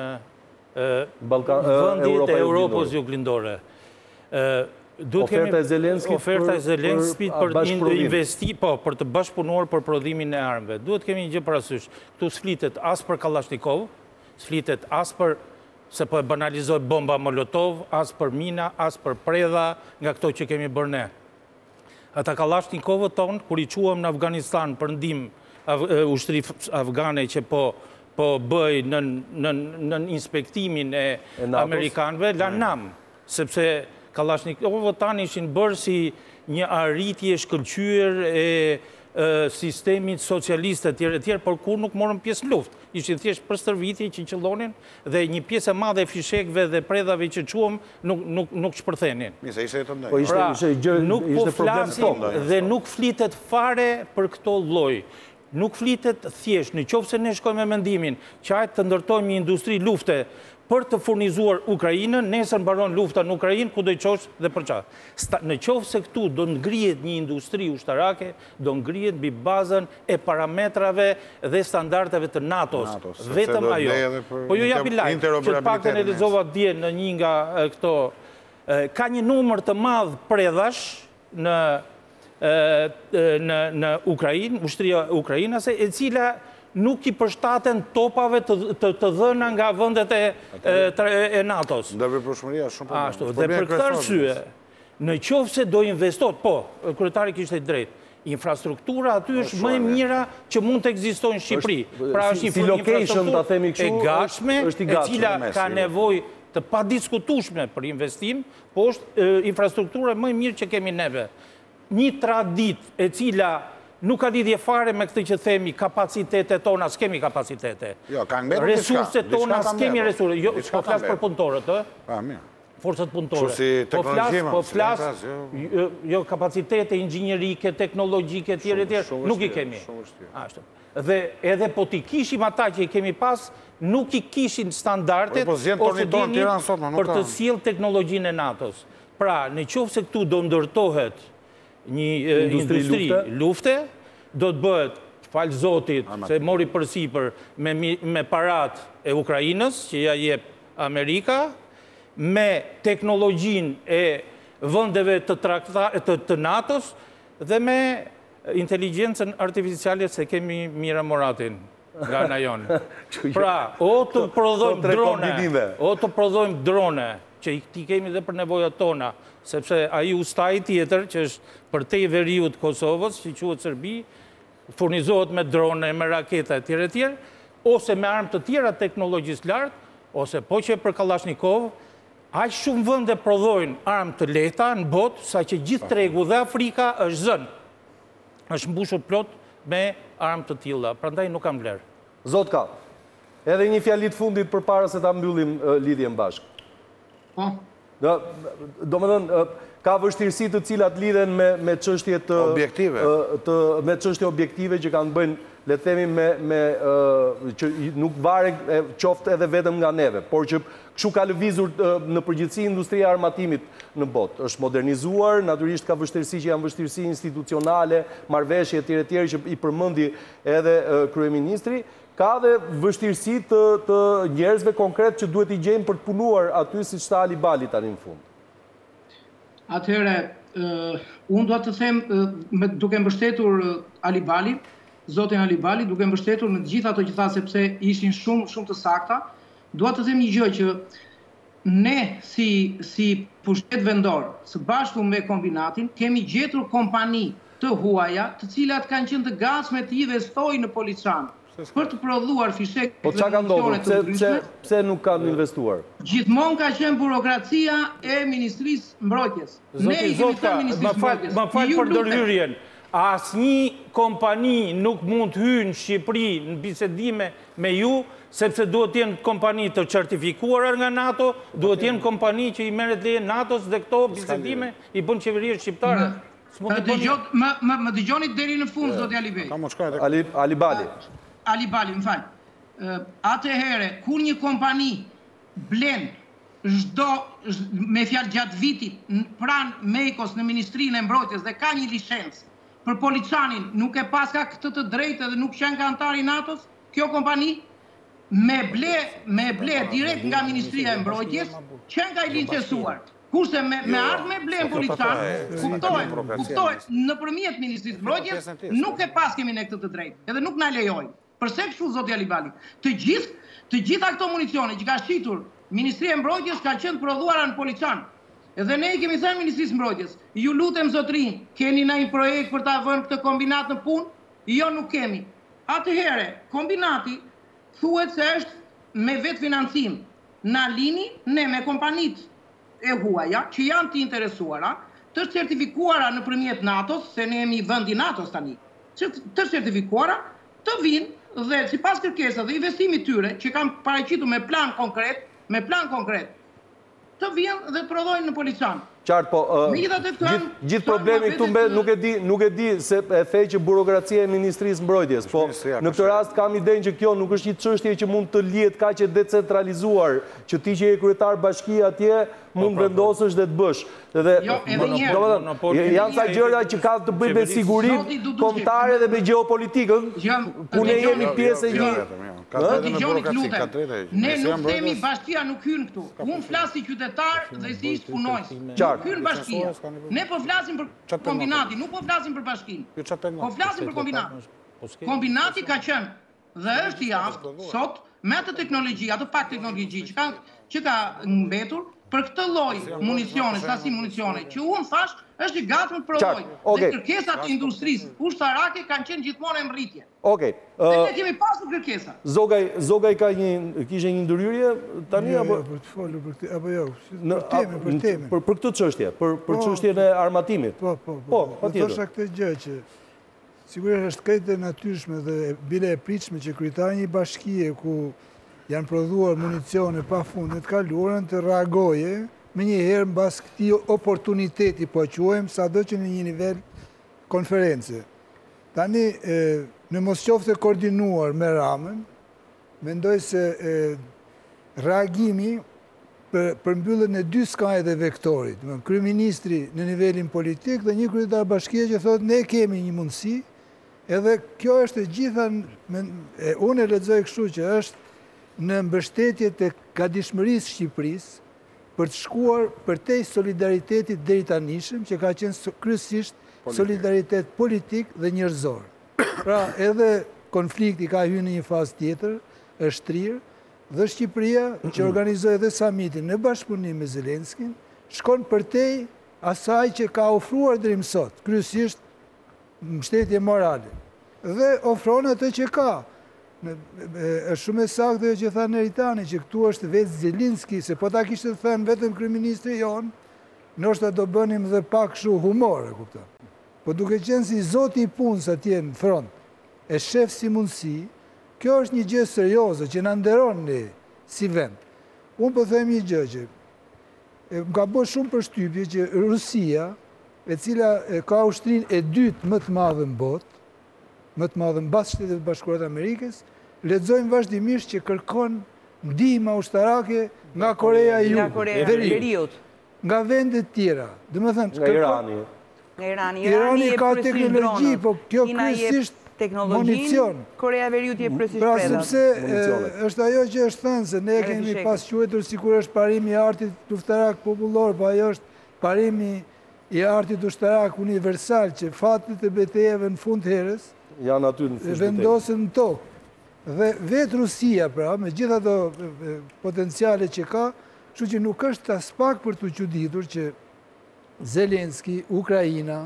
S8: vendit e Europës juglindore.
S4: Oferta e Zelenskit
S8: oferta e Zelenskit për investi, po, për të bashkëpunuar për prodhimin e armëve. Duhet kemi një gjë parasysh. Ktu s'flitet as për Kalashnikov, s'flitet as për se po e banalizoj bomba Molotov, as për mina, as për predha, nga këto që kemi bërë ne. Ata Kalashnikovët tonë, kur i quam në Afganistan për ndihmë ushtri afgane që po po bëj në inspektimin e amerikanëve, lanë nam, sepse Kalashnikovët tani ishin bërë si një arritje shkëlqyer e sistemit socialiste tjere tjere, por kur nuk morën pjesë në luft. Ishin thjesht për stërvitje që qëllonin dhe një pjesë e madhe e fishekve dhe predhave që quam nuk shpërthenin.
S7: Nise, ishe e të ndaj.
S8: Pra, nuk po flasim dhe nuk flitet fare për këto lloj. nuk flitet thjesht, në qoftë se ne shkojmë me mendimin që hajtë të ndërtojmë një industri lufte për të furnizuar Ukrainën, nesër mbaron lufta në Ukrainë, ku do i qosh dhe për qa. Në qoftë se këtu do ngrihet një industri ushtarake, do ngrihet mbi bazën e parametrave dhe standardeve të NATO-s. Vetëm ajo. Po ju japi lajm, që të paktën e lexova dje në një nga këto, ka një numër të madh predhash në në Ukrainë, ushtria ukrainase, e cila nuk i përshtaten topave të dhëna nga vendet e NATO-s.
S7: Ndërveprueshmëria shumë problem.
S8: Dhe për këtë arsye, në qoftë se do investohet, po, kryetari kishte drejt, infrastruktura aty është më e mira që mund të ekzistojë në Shqipëri. Pra është një infrastrukturë e gatshme, e cila ka nevojë të padiskutueshme për investim, po është infrastruktura më e mirë që kemi neve. Një tradit e cila nuk ka lidhje fare me këtë që themi kapacitetet tona, s'kemi kapacitete. Resurset tona, s'kemi resurse. Jo, po flas për punëtorët, ë? Forcat punëtore. Po flas, jo, kapacitete inxhinierike, teknologjike, tjere, tjere, nuk i kemi. Dhe edhe po t'i kishim ata që i kemi pas, nuk i kishin standardet ose dini për të sjellë teknologjinë e NATO-s. Pra, në qoftë se këtu do ndërtohet një industri lufte, do të bëhet, falë zotit, se mori përsipër me parat e Ukrajinës, që ja jep Amerika, me teknologjin e vëndeve të NATO-s, dhe me inteligencën artificiale, se kemi Mira Moratin nga na jonë. Pra, o të prodhojmë drone, o të prodhojmë drone, që i ti kemi dhe për nevojat tona, sepse aji ustaj tjetër, që është për te i veriut Kosovës, që quhet Serbi, furnizohet me drone, me raketa, tjere tjere, ose me armë të tjera teknologjisë lartë, ose po që për Kalashnikov, aq shumë vënde prodhojnë armë të lehta në botë, sa që gjithë tregu dhe Afrika është zënë, është mbushur plot me armë të tilla, prandaj nuk kam vlerë.
S4: Zotka, edhe një fjalit fundit për para se ta mbyllim lidhjen bashkë. Do më dhënë, ka vështirësi të cilat lidhen me çështje
S7: objektive,
S4: me çështje objektive që kanë bëjnë, le të themi, me që nuk vare qoftë edhe vetëm nga neve, por që kështu ka lëvizur në përgjithësi industria e armatimit në botë. Është modernizuar, natyrisht ka vështirësi që janë vështirësi institucionale, marrëveshje etj etj që i përmendi edhe kryeministri. Ka dhe vështirësi të njerëzve konkret që duhet i gjejmë për të punuar aty si që ta Ali Bali tani në fund.
S6: Atëhere, unë duhet të them, duke mbështetur Ali Bali, zotin Ali Bali, duke mbështetur në gjitha ato që tha sepse ishin shumë shumë të sakta, duhet të them një gjë që ne si pushtet vendor, së bashku me kombinatin, kemi gjetur kompani të huaja, të cilat kanë qenë të gatshme të investojnë në Poliçan, për të prodhuar fishek
S4: po çka ka ndodhur? Pse nuk kanë investuar?
S6: Gjithmonë ka qenë burokracia e Ministrisë Mbrojtjes. Ne i kemi thënë Ministrisë Mbrojtjes.
S8: Më fal për ndërhyrjen. Asnjë kompani nuk mund të hyjë në Shqipëri në bisedime me ju, sepse duhet të jenë kompani të certifikuara nga NATO, duhet të jenë kompani që i merret leje NATO-s dhe këto bisedime i bën qeveria shqiptare.
S6: Më dëgjoni deri në fund, zoti Ali Bej.
S4: Ali Bali.
S6: Ali Bali, më falë. Atëhere, kur një kompani blen çdo me fjalë gjatë vitit pranë Mekos në Ministrinë e Mbrojtjes dhe ka një licencë për Poliçanin, nuk e paska këtë të drejtë dhe nuk qenë ka antar i NATO-s, kjo kompani me ble me ble direkt nga Ministria e Mbrojtjes, qenë ka i licencuar. Kurse me ardhë me blenë Poliçan, kuptohet nëpërmjet Ministrisë Mbrojtjes, nuk e pas kemi ne këtë të drejtë, edhe nuk na lejojnë. Përse kështu, zoti Ali Bali? Të gjitha këto municione që ka shqitur Ministria e Mbrojtjes ka qenë prodhuara në Poliçan. Edhe ne i kemi thënë Ministrisë Mbrojtjes, ju lutem zotrin, keni ndonjë projekt për ta vënë këtë kombinat në punë? Jo, nuk kemi. Atëherë, kombinati thuhet se është me vetë financim. Na lini ne me kompanitë e huaja që janë të interesuara, të certifikuara nëpërmjet NATO-s, se ne jemi vend i NATO-s tani. Të certifikuara, të vinë dhe sipas kërkesave dhe investimit tyre që kanë paraqitur me plan konkret, me plan konkret, të vjenë dhe të prodhojnë në Poliçan.
S4: Qartë, po, gjithë problemi këtu mbe, nuk e di se e thej që burokracia e Ministrisë Mbrojtjes, po në këtë rast kam idenë që kjo nuk është një çështje që mund të lihet kaq e decentralizuar, që ti që je kryetar bashkie atje mund vendosësh dhe të bësh. Janë sa gjëra që ka të bëjnë me sigurinë kombëtare dhe me gjeopolitikën, ku ne jemi pjesë e një.
S6: Dëgjoni lutem. Ne nuk themi bashkia nuk hyn këtu. Unë flas si qytetar dhe si ish punonjës. Nuk hyn bashkia. Ne po flasim për kombinatin, nuk po flasim për bashkinë. Po flasim për kombinatin. Kombinati ka qenë dhe është i aftë sot me atë teknologji, atë pak teknologji që ka që ka mbetur për këtë lloj municione, sasi municione, që unë thash është i gatshëm të prodhoj. Dhe kërkesat e industrisë ushtarake kanë qenë gjithmonë në rritje.
S4: Okej.
S6: Dhe ne kemi pasur kërkesa.
S4: Zogaj, Zogaj ka një kishte një ndërhyrje tani apo
S9: për të folur për këtë apo jo? Për temën, për temën.
S4: Për për këtë çështje, për për çështjen e armatimit.
S9: Po, po, po. Po, thosha këtë gjë që sigurisht është krejt e natyrshme dhe bile e pritshme që kryetari një bashkie ku janë prodhuar municione pa fundet kaluarën të reagoje me një herë mbas këtij oportuniteti, po quajmë, sado që në një nivel konference. Tani, në mos qoftë e koordinuar me Ramën, mendoj se reagimi për mbylljen e dy skajet e vektorit, kryeministri në nivelin politik dhe një kryetar bashkie që thotë ne kemi një mundësi, edhe kjo është e gjitha, unë e lexoj kështu që është në mbështetje të gatishmërisë Shqipërisë për të shkuar përtej solidaritetit deritanishëm, që ka qenë kryesisht solidaritet politik dhe njerëzor. Pra, edhe konflikti ka hyrë në një fazë tjetër, është trirë, dhe Shqipëria, që organizoi edhe samitin në bashkëpunim me Zelenskin, shkon përtej asaj që ka ofruar deri më sot, kryesisht mbështetje morale. Dhe ofron atë që ka. është shumë e saktë që tha Neritani që këtu është vetë Zelinski, se po ta kishte thënë vetëm kryeministri jon, ndoshta do bënim dhe pak kështu humor, e kupton. Po duke qenë si zoti i punës atje në front, e shef si mundësi, kjo është një gjë serioze që na nderon ne si vend. Unë po them një gjë që më ka bërë shumë përshtypje që Rusia, e cila ka ushtrinë e dytë më të madhe në botë, më të madhe mbas Shtetet Bashkuara të Amerikës, lexojmë vazhdimisht që kërkon ndihmë ushtarake nga Korea e Veriut, nga vende të tjera. Domethënë,
S4: nga Irani.
S10: Nga Irani.
S9: Irani ka teknologji, po kjo kryesisht municion.
S10: Korea e Veriut je kryesisht
S9: pra, sepse është ajo që është thënë se ne kemi pas quajtur sikur është parimi i artit ushtarak popullor, po ajo është parimi i artit ushtarak universal që fatet e betejave në fund herës
S4: janë aty në fushë
S9: vendosen në tokë. Dhe vetë Rusia, pra, me gjitha do potenciale që ka, kështu që nuk është as pak për të çuditur që Zelenski, Ukraina,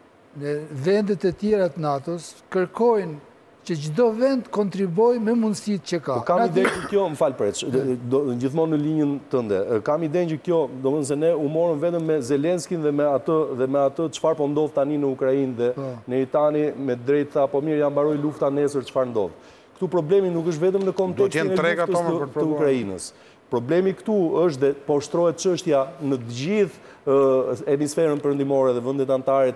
S9: në vendet e tjera të NATO-s, kërkojnë që çdo vend kontriboj me mundësitë që ka.
S4: Kam idenë që kjo, më fal preç, gjithmonë në linjën tënde. Kam idenë që kjo, domethënë se ne u morëm vetëm me Zelenskin dhe me atë dhe me atë çfarë po ndodh tani në Ukrainë dhe Neritani me drejt tha, po mirë, ja mbaroi lufta nesër çfarë ndodh. Këtu problemi nuk është vetëm në kontekstin e luftës të Ukrainës. Problemi këtu është dhe po shtrohet çështja në të gjithë hemisferën perëndimore dhe vendet anëtare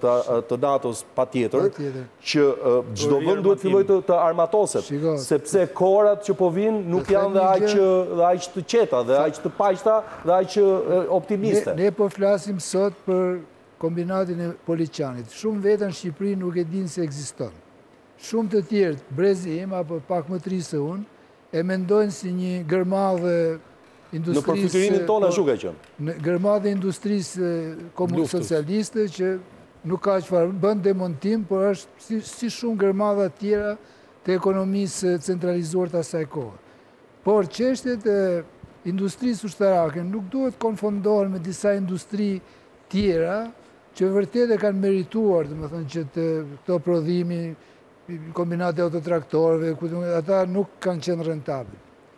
S4: të NATO-s patjetër, që çdo vend duhet filloj të armatoset, sepse kohërat që po vinë nuk janë dhe aq dhe aq të qeta, dhe aq të paqta, dhe aq optimiste.
S9: Ne po flasim sot për kombinatin e Poliçanit. Shumë veten në Shqipëri nuk e dinë se ekziston. Shumë të tjerë, brezi im apo pak më të ri se unë, e mendojnë si një gërmadhe industrisë...
S4: Në përfytyrimin tonë ashtu ka qenë.
S9: Në gërmadhe industrisë komunë socialiste që nuk ka çfarë bën demontim, por është si shumë gërmadha tjera të ekonomisë centralizuar të asaj kohë. Por çështjet e industrisë ushtarake nuk duhet konfondohen me disa industri tjera që vërtet e kanë merituar, domethënë që këto prodhimi kombinate autotraktorëve, ata nuk kanë qenë rentabël.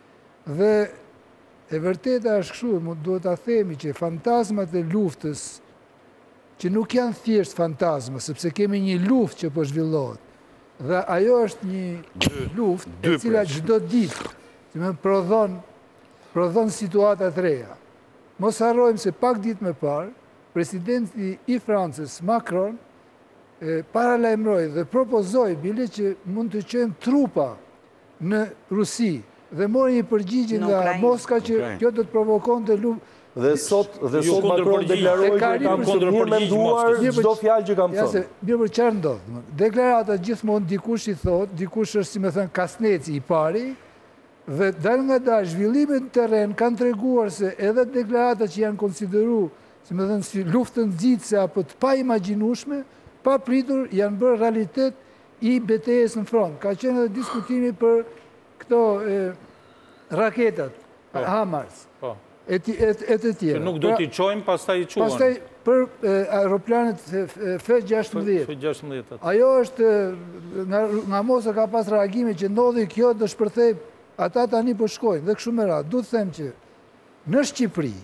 S9: Dhe e vërteta është kështu, duhet ta themi që fantazmat e luftës, që nuk janë thjesht fantazma, sepse kemi një luftë që po zhvillohet. Dhe ajo është një luftë e cila çdo ditë, do të prodhon prodhon situata të reja. mos harrojmë se pak ditë më parë, presidenti i Francës, Macron, paralajmëroi dhe propozoi bile që mund të qenë trupa në Rusi dhe mori një përgjigje nga Moska që kjo do të provokonte luftë.
S4: Dhe sot dhe sot Macron deklaroi që kam kundërpërgjigjuar çdo fjalë që kam thënë.
S9: Mirë, për çfarë ndodh? Deklarata gjithmonë dikush i thot, dikush është si më thën Kasneci i pari, dhe dal nga dal zhvillimet në terren kanë treguar se edhe deklaratat që janë konsideruar, si më thën, si luftën nxitse apo të paimagjinueshme, pa pritur janë bërë realitet i betejës në front. Ka qenë edhe diskutimi për këto raketat, HIMARS. E të tjera.
S8: Nuk do t'i qojmë, pastaj i quen.
S9: Pastaj për aeroplanet F gjashtëmbëdhjetë. Ajo është, nga Mosa ka pas reagime që ndodhi kjo do shpërthej, ata tani po shkojnë, dhe kështu me radhë. Du të them që në Shqipëri,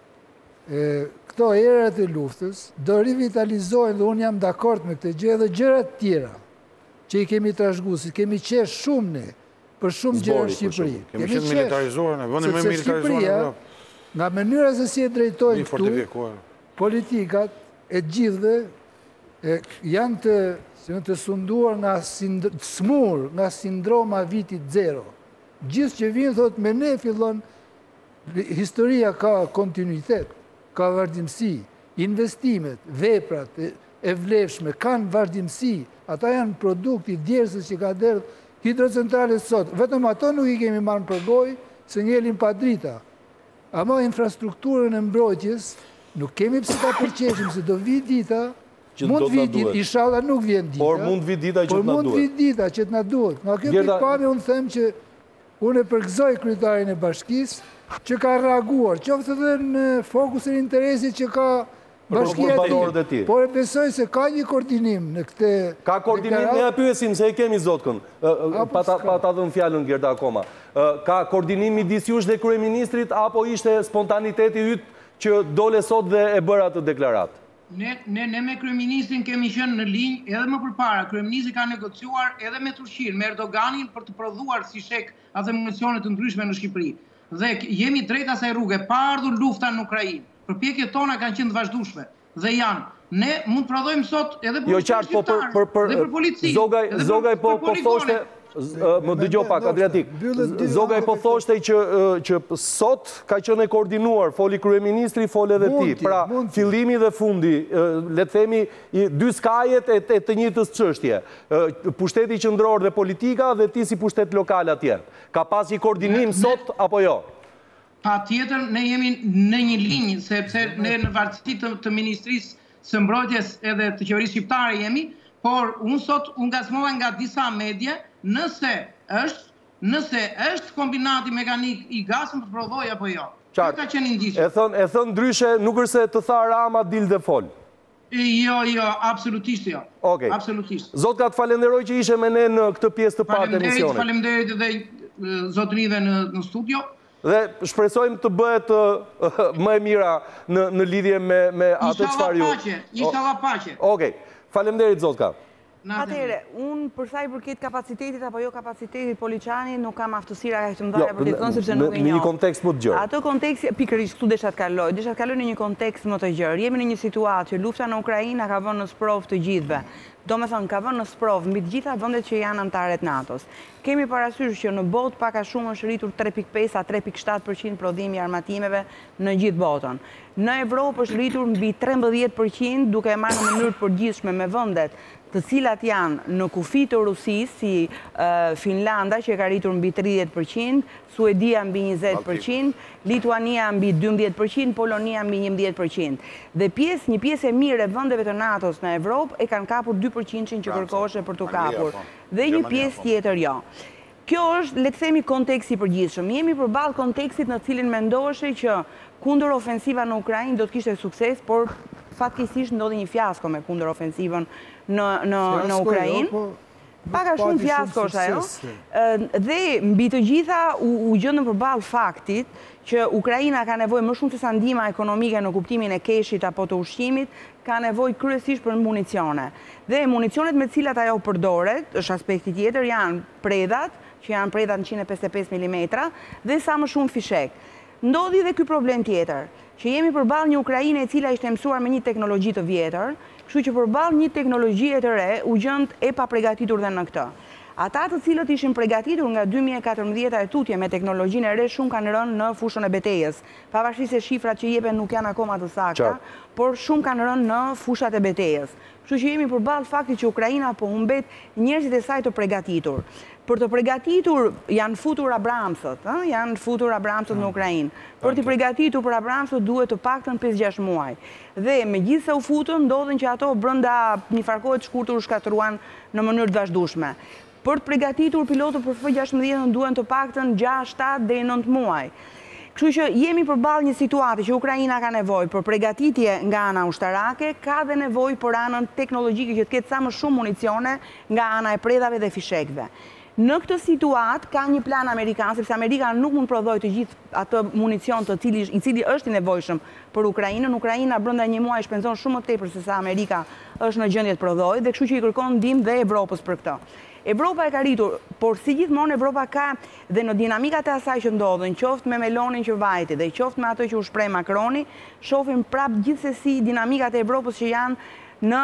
S9: këto erët e luftës, do rivitalizohen dhe unë jam dakord me këtë gjë dhe gjërat tjera, që i kemi trashëguar, si kemi qesh shumë ne, për shumë gjëra në Shqipëri.
S7: Kemi qenë militarizuar, ne vëndë me militarizuar në Evropë.
S9: Nga mënyra se si e drejtojnë këtu, politikat e gjithve janë të, të sunduar nga smur, nga sindroma vitit zero. Gjithë që vinë, thot, me ne fillon, historia ka kontinuitet, ka vazhdimsi, investimet, veprat e vlefshme, kanë vazhdimsi, ata janë produkti djersës që ka derdhë hidrocentrale sot. Vetëm ato nuk i kemi marrë për gojë, se ngelin pa drita. Ama infrastrukturën e mbrojtjes, nuk kemi pse ta përqeshim, se do vi dita, mund vi dita, inshallah nuk vjen dita,
S4: por mund vi dita që të na duhet.
S9: Por mund vi dita që të na duhet. Nga kjo pikpamje unë them që unë e përgëzoj kryetarin e bashkisë, që ka reaguar, qoftë edhe në fokusin e interesit që ka bashkia e tij. Por e besoj se ka një koordinim në këtë.
S4: Ka koordinim, ne ja pyesim se e kemi zotkën. Pa ta dhënë fjalën Gerda akoma. Ka koordinim midis jush dhe kryeministrit apo ishte spontaniteti yt që dole sot dhe e bëra atë deklaratë?
S6: Ne ne me kryeministrin kemi qenë në linjë edhe më përpara. Kryeministri ka negociuar edhe me Turqinë, me Erdoganin për të prodhuar si shek atë municione të ndryshme në Shqipëri. Dhe jemi drejt asaj rruge, pa ardhur lufta në Ukrainë. Përpjekjet tona kanë qenë të vazhdueshme dhe janë. Ne mund të prodhojmë sot edhe për shqiptarë, edhe për policinë, edhe për poligonet.
S4: Më dëgjo pak, Adriatik. Zogaj po thoshte që sot ka qenë e koordinuar, foli kryeministri, foli edhe ti. Pra, fillimi dhe fundi, le të themi, dy skajet e të njëjtës çështje. Pushteti qendror dhe politika dhe ti si pushtet lokal atje. Ka pas një koordinim sot apo jo?
S6: Pa tjetër, ne jemi në një linjë, sepse ne në varësi të Ministrisë së Mbrojtjes edhe të Qeverisë Shqiptare jemi, por unë sot unë ngacmova nga disa medje, nëse është, nëse është kombinati mekanik i gasëm të prodhoj apo jo.
S4: Qartë. E thënë ndryshe, nuk është se të tha Rama dil dhe fol.
S6: Jo, jo, absolutisht jo.
S4: Okej.
S6: Absolutisht.
S4: Zot ka të falenderoj që ishe me ne në këtë pjesë të partë e misionit.
S6: Falenderit edhe zotërive në studio.
S4: Dhe shpresojmë të bëhet më e mira në lidhje me atë çfarë ju.
S6: Inshallah paqe.
S4: Okej. Faleminderit Zotka.
S10: Atere, unë përsa i përket kapacitetit apo jo kapacitetit Poliçani nuk kam aftësira ka të mdhaja për të thënë sepse nuk e njoh.
S4: Në një kontekst më të gjerë.
S10: Ato kontekst, pikërisht këtu desha të kaloj, desha të kaloj në një kontekst më të gjerë. Jemi në një situatë që lufta në Ukrainë ka vënë në sprov të gjithëve. Do me thënë, ka vënë në sprov mbi të gjitha vendet që janë anëtarët NATO-s. Kemi parasysh që në botë pak a shumë është rritur tre pikë pesë a tre pikë shtatë përqind prodhimi i armatimeve në gjithë botën. Në Evropë është rritur mbi trembëdhjetë përqind duke e marrë në mënyrë të përgjithshme me vendet të cilat janë në kufi të Rusisë, si Finlanda që ka rritur mbi tridhjetë përqind, Suedia mbi njëzet përqind, Lituania mbi dymbëdhjetë përqind, Polonia mbi njëmbëdhjetë përqind. Dhe pjesë, një pjesë e mirë e vendeve të NATO-s në Evropë e kanë kapur dy përqind që kërkoshe për të kapur. Dhe një pjesë tjetër jo. Kjo është, le të themi, konteksti i përgjithshëm. Jemi përballë kontekstit në cilin mendohej që kundër ofensiva në Ukrainë do të kishte sukses, por fatkeqësisht ndodhi një fiasko me kundër ofensivën në Ukrainë. Pak a shumë fiasko është ajo. Dhe mbi të gjitha u gjendën përballë faktit që Ukraina ka nevojë më shumë se sa ndihma ekonomike në kuptimin e keshit apo të ushqimit, ka nevojë kryesisht për municione. Dhe municionet me të cilat ajo përdoret, është aspekti tjetër, janë predat, që janë predat në njëzet e pesëdhjetë milimetra, dhe sa më shumë fishek. Ndodhi dhe ky problem tjetër, që jemi përballë një Ukrainë e cila ishte mësuar me një teknologji të vjetër, kështu që përballë një teknologjie të re u gjend e paprigatitur dhe në këtë. Ata të cilët ishin përgatitur nga dy mijë e katërmbëdhjetë e tutje me teknologjinë e re shumë kanë rënë në fushën e betejës. Pavarësisht se shifrat që jepen nuk janë akoma të sakta, por shumë kanë rënë në fushat e betejës. Kështu që jemi përballë faktit që Ukraina po humbet njerëzit e saj të përgatitur. Për të përgatitur janë futur Abramsët, janë futur Abramsët në Ukrainë. Për të përgatitur për Abramsët duhet të paktën pesë gjashtë muaj. Dhe megjithëse u futën, ndodhen që ato brenda një farkohet shkurtër u shkatruan në mënyrë të vazhdueshme. Për të përgatitur pilotët për F gjashtëmbëdhjetë duhen të paktën gjashtë, shtatë deri në nëntë muaj. Kështu që jemi përballë një situate që Ukraina ka nevojë për përgatitje nga ana ushtarake, ka dhe nevojë për anën teknologjike që të ketë sa më shumë municione nga ana e predhave dhe fishekëve. Në këtë situatë ka një plan amerikan, sepse Amerika nuk mund prodhojë të gjithë atë municion të cili, i cili është i nevojshëm për Ukrainën. Ukraina brenda një muaji shpenzon shumë më tepër se sa Amerika është në gjendje të prodhojë dhe kështu që i kërkon ndihmë dhe Evropës për këtë. Evropa e ka rritur, por si gjithmonë Evropa ka dhe në dinamikat e asaj që ndodhen, qoftë me melonin që vajti dhe qoftë me ato që u shpreh Macroni, shohim prapë gjithsesi dinamikat e Evropës që janë në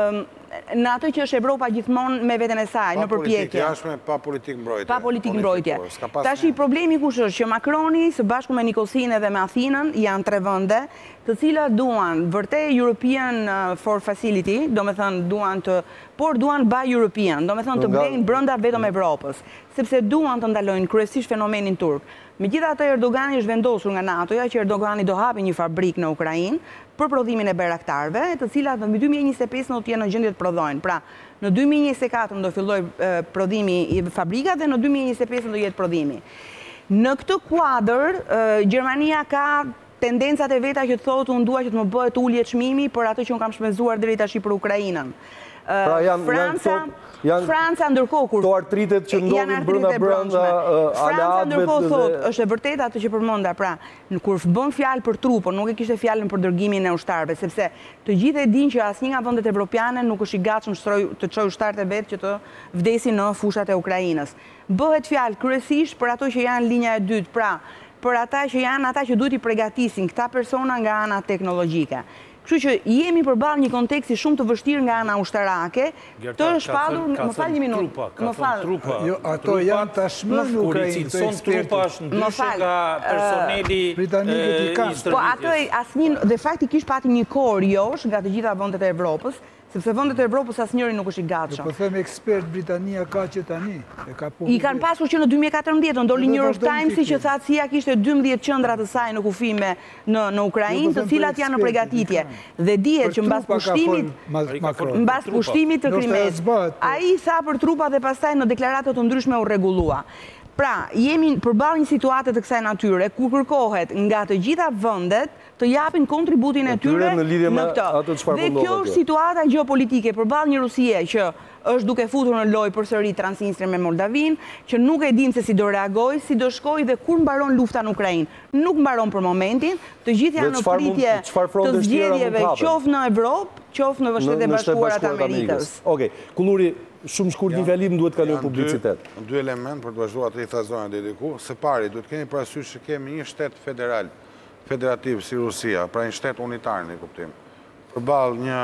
S10: në ato që është Evropa gjithmonë me veten e saj, në përpjekje.
S7: Pa politikë mbrojtje.
S10: Pa politikë mbrojtje. Tash i problemi kush është që Macroni së bashku me Nikosinë dhe me Athinën janë tre vende, të cilat duan vërtet European for Facility, do me thënë duan të, por duan by European, do me thënë të blejnë brenda vetëm Evropës, sepse duan të ndalojnë kryesisht fenomenin turk. Megjithatë Erdogani është vendosur nga NATO-ja që Erdogani do hapi një fabrikë në Ukrainë për prodhimin e Bayraktarëve, të cilat në dy mijë e njëzet e pesë do të jenë në gjendje të prodhojnë. Pra, në dy mijë e njëzet e katër do fillojë prodhimi i fabrikat dhe në dy mijë e njëzet e pesë do jetë prodhimi. Në këtë kuadër, Gjermania ka tendencat e veta që të thotë unë dua që të më bëhet ulje çmimi për atë që unë kam shpenzuar deri tash për Ukrainën.
S4: Pra janë
S10: Franca,
S4: janë
S10: Franca ndërkohë kur
S4: to artritet që ndodhin brenda brenda
S10: Franca ndërkohë thotë, është e vërtetë atë që përmenda, pra kur bën fjalë për trupën, nuk e kishte fjalën për dërgimin e ushtarëve, sepse të gjithë e dinë që asnjë nga vendet evropiane nuk është i gatshëm të çojë ushtarët e vet që të vdesin në fushat e Ukrainës. Bëhet fjalë kryesisht për ato që janë linja e dytë, pra për ata që janë ata që duhet i përgatisin këta persona nga ana teknologjike. Kështu që jemi përballë një konteksti shumë të vështirë nga ana ushtarake, të shpallur, më fal një minutë. Më fal.
S9: Jo, ato janë tashmë në Ukrainë,
S8: të trupash ndryshe nga personeli
S9: britanikët i kanë.
S10: Po ato asnjë, dhe faktikisht pati një kohë josh nga të gjitha vendet e Evropës, sepse vendet e Evropës asnjëri nuk është i gatshëm.
S9: Po them ekspert, Britania ka që tani.
S10: I kanë pasur që në dy mijë e katërmbëdhjetë ndoli New York Times që tha se ja kishte dymbëdhjetë qendra të saj në kufime në në Ukrainë, të cilat janë në përgatitje. Dhe dihet që mbas pushtimit mbas pushtimit të Krimës, ai tha për trupa dhe pastaj në deklarata të ndryshme u rregullua. Pra, jemi përballë një situate të kësaj natyre, ku kërkohet nga të gjitha vendet të japin kontributin e tyre në këtë. Dhe kjo është situata gjeopolitike përballë një Rusie që është duke futur në lojë përsëri Transnistrinë me Moldavin, që nuk e dim se si do reagojë, si do shkojë dhe kur mbaron lufta në Ukrainë. Nuk mbaron për momentin, të gjithë janë në pritje të zgjedhjeve, qoftë në Evropë, qoftë në Shtetet e Bashkuara të Amerikës.
S4: Okej, Kulluri, shumë shkurt një fjalim duhet të kalojë publicitet.
S7: Dy element për të vazhduar të i thazojnë dhe diku. Së pari, duhet kemi parasysh që kemi një shtet federal, federativ si Rusia, pra një shtet unitar në kuptim. Përballë një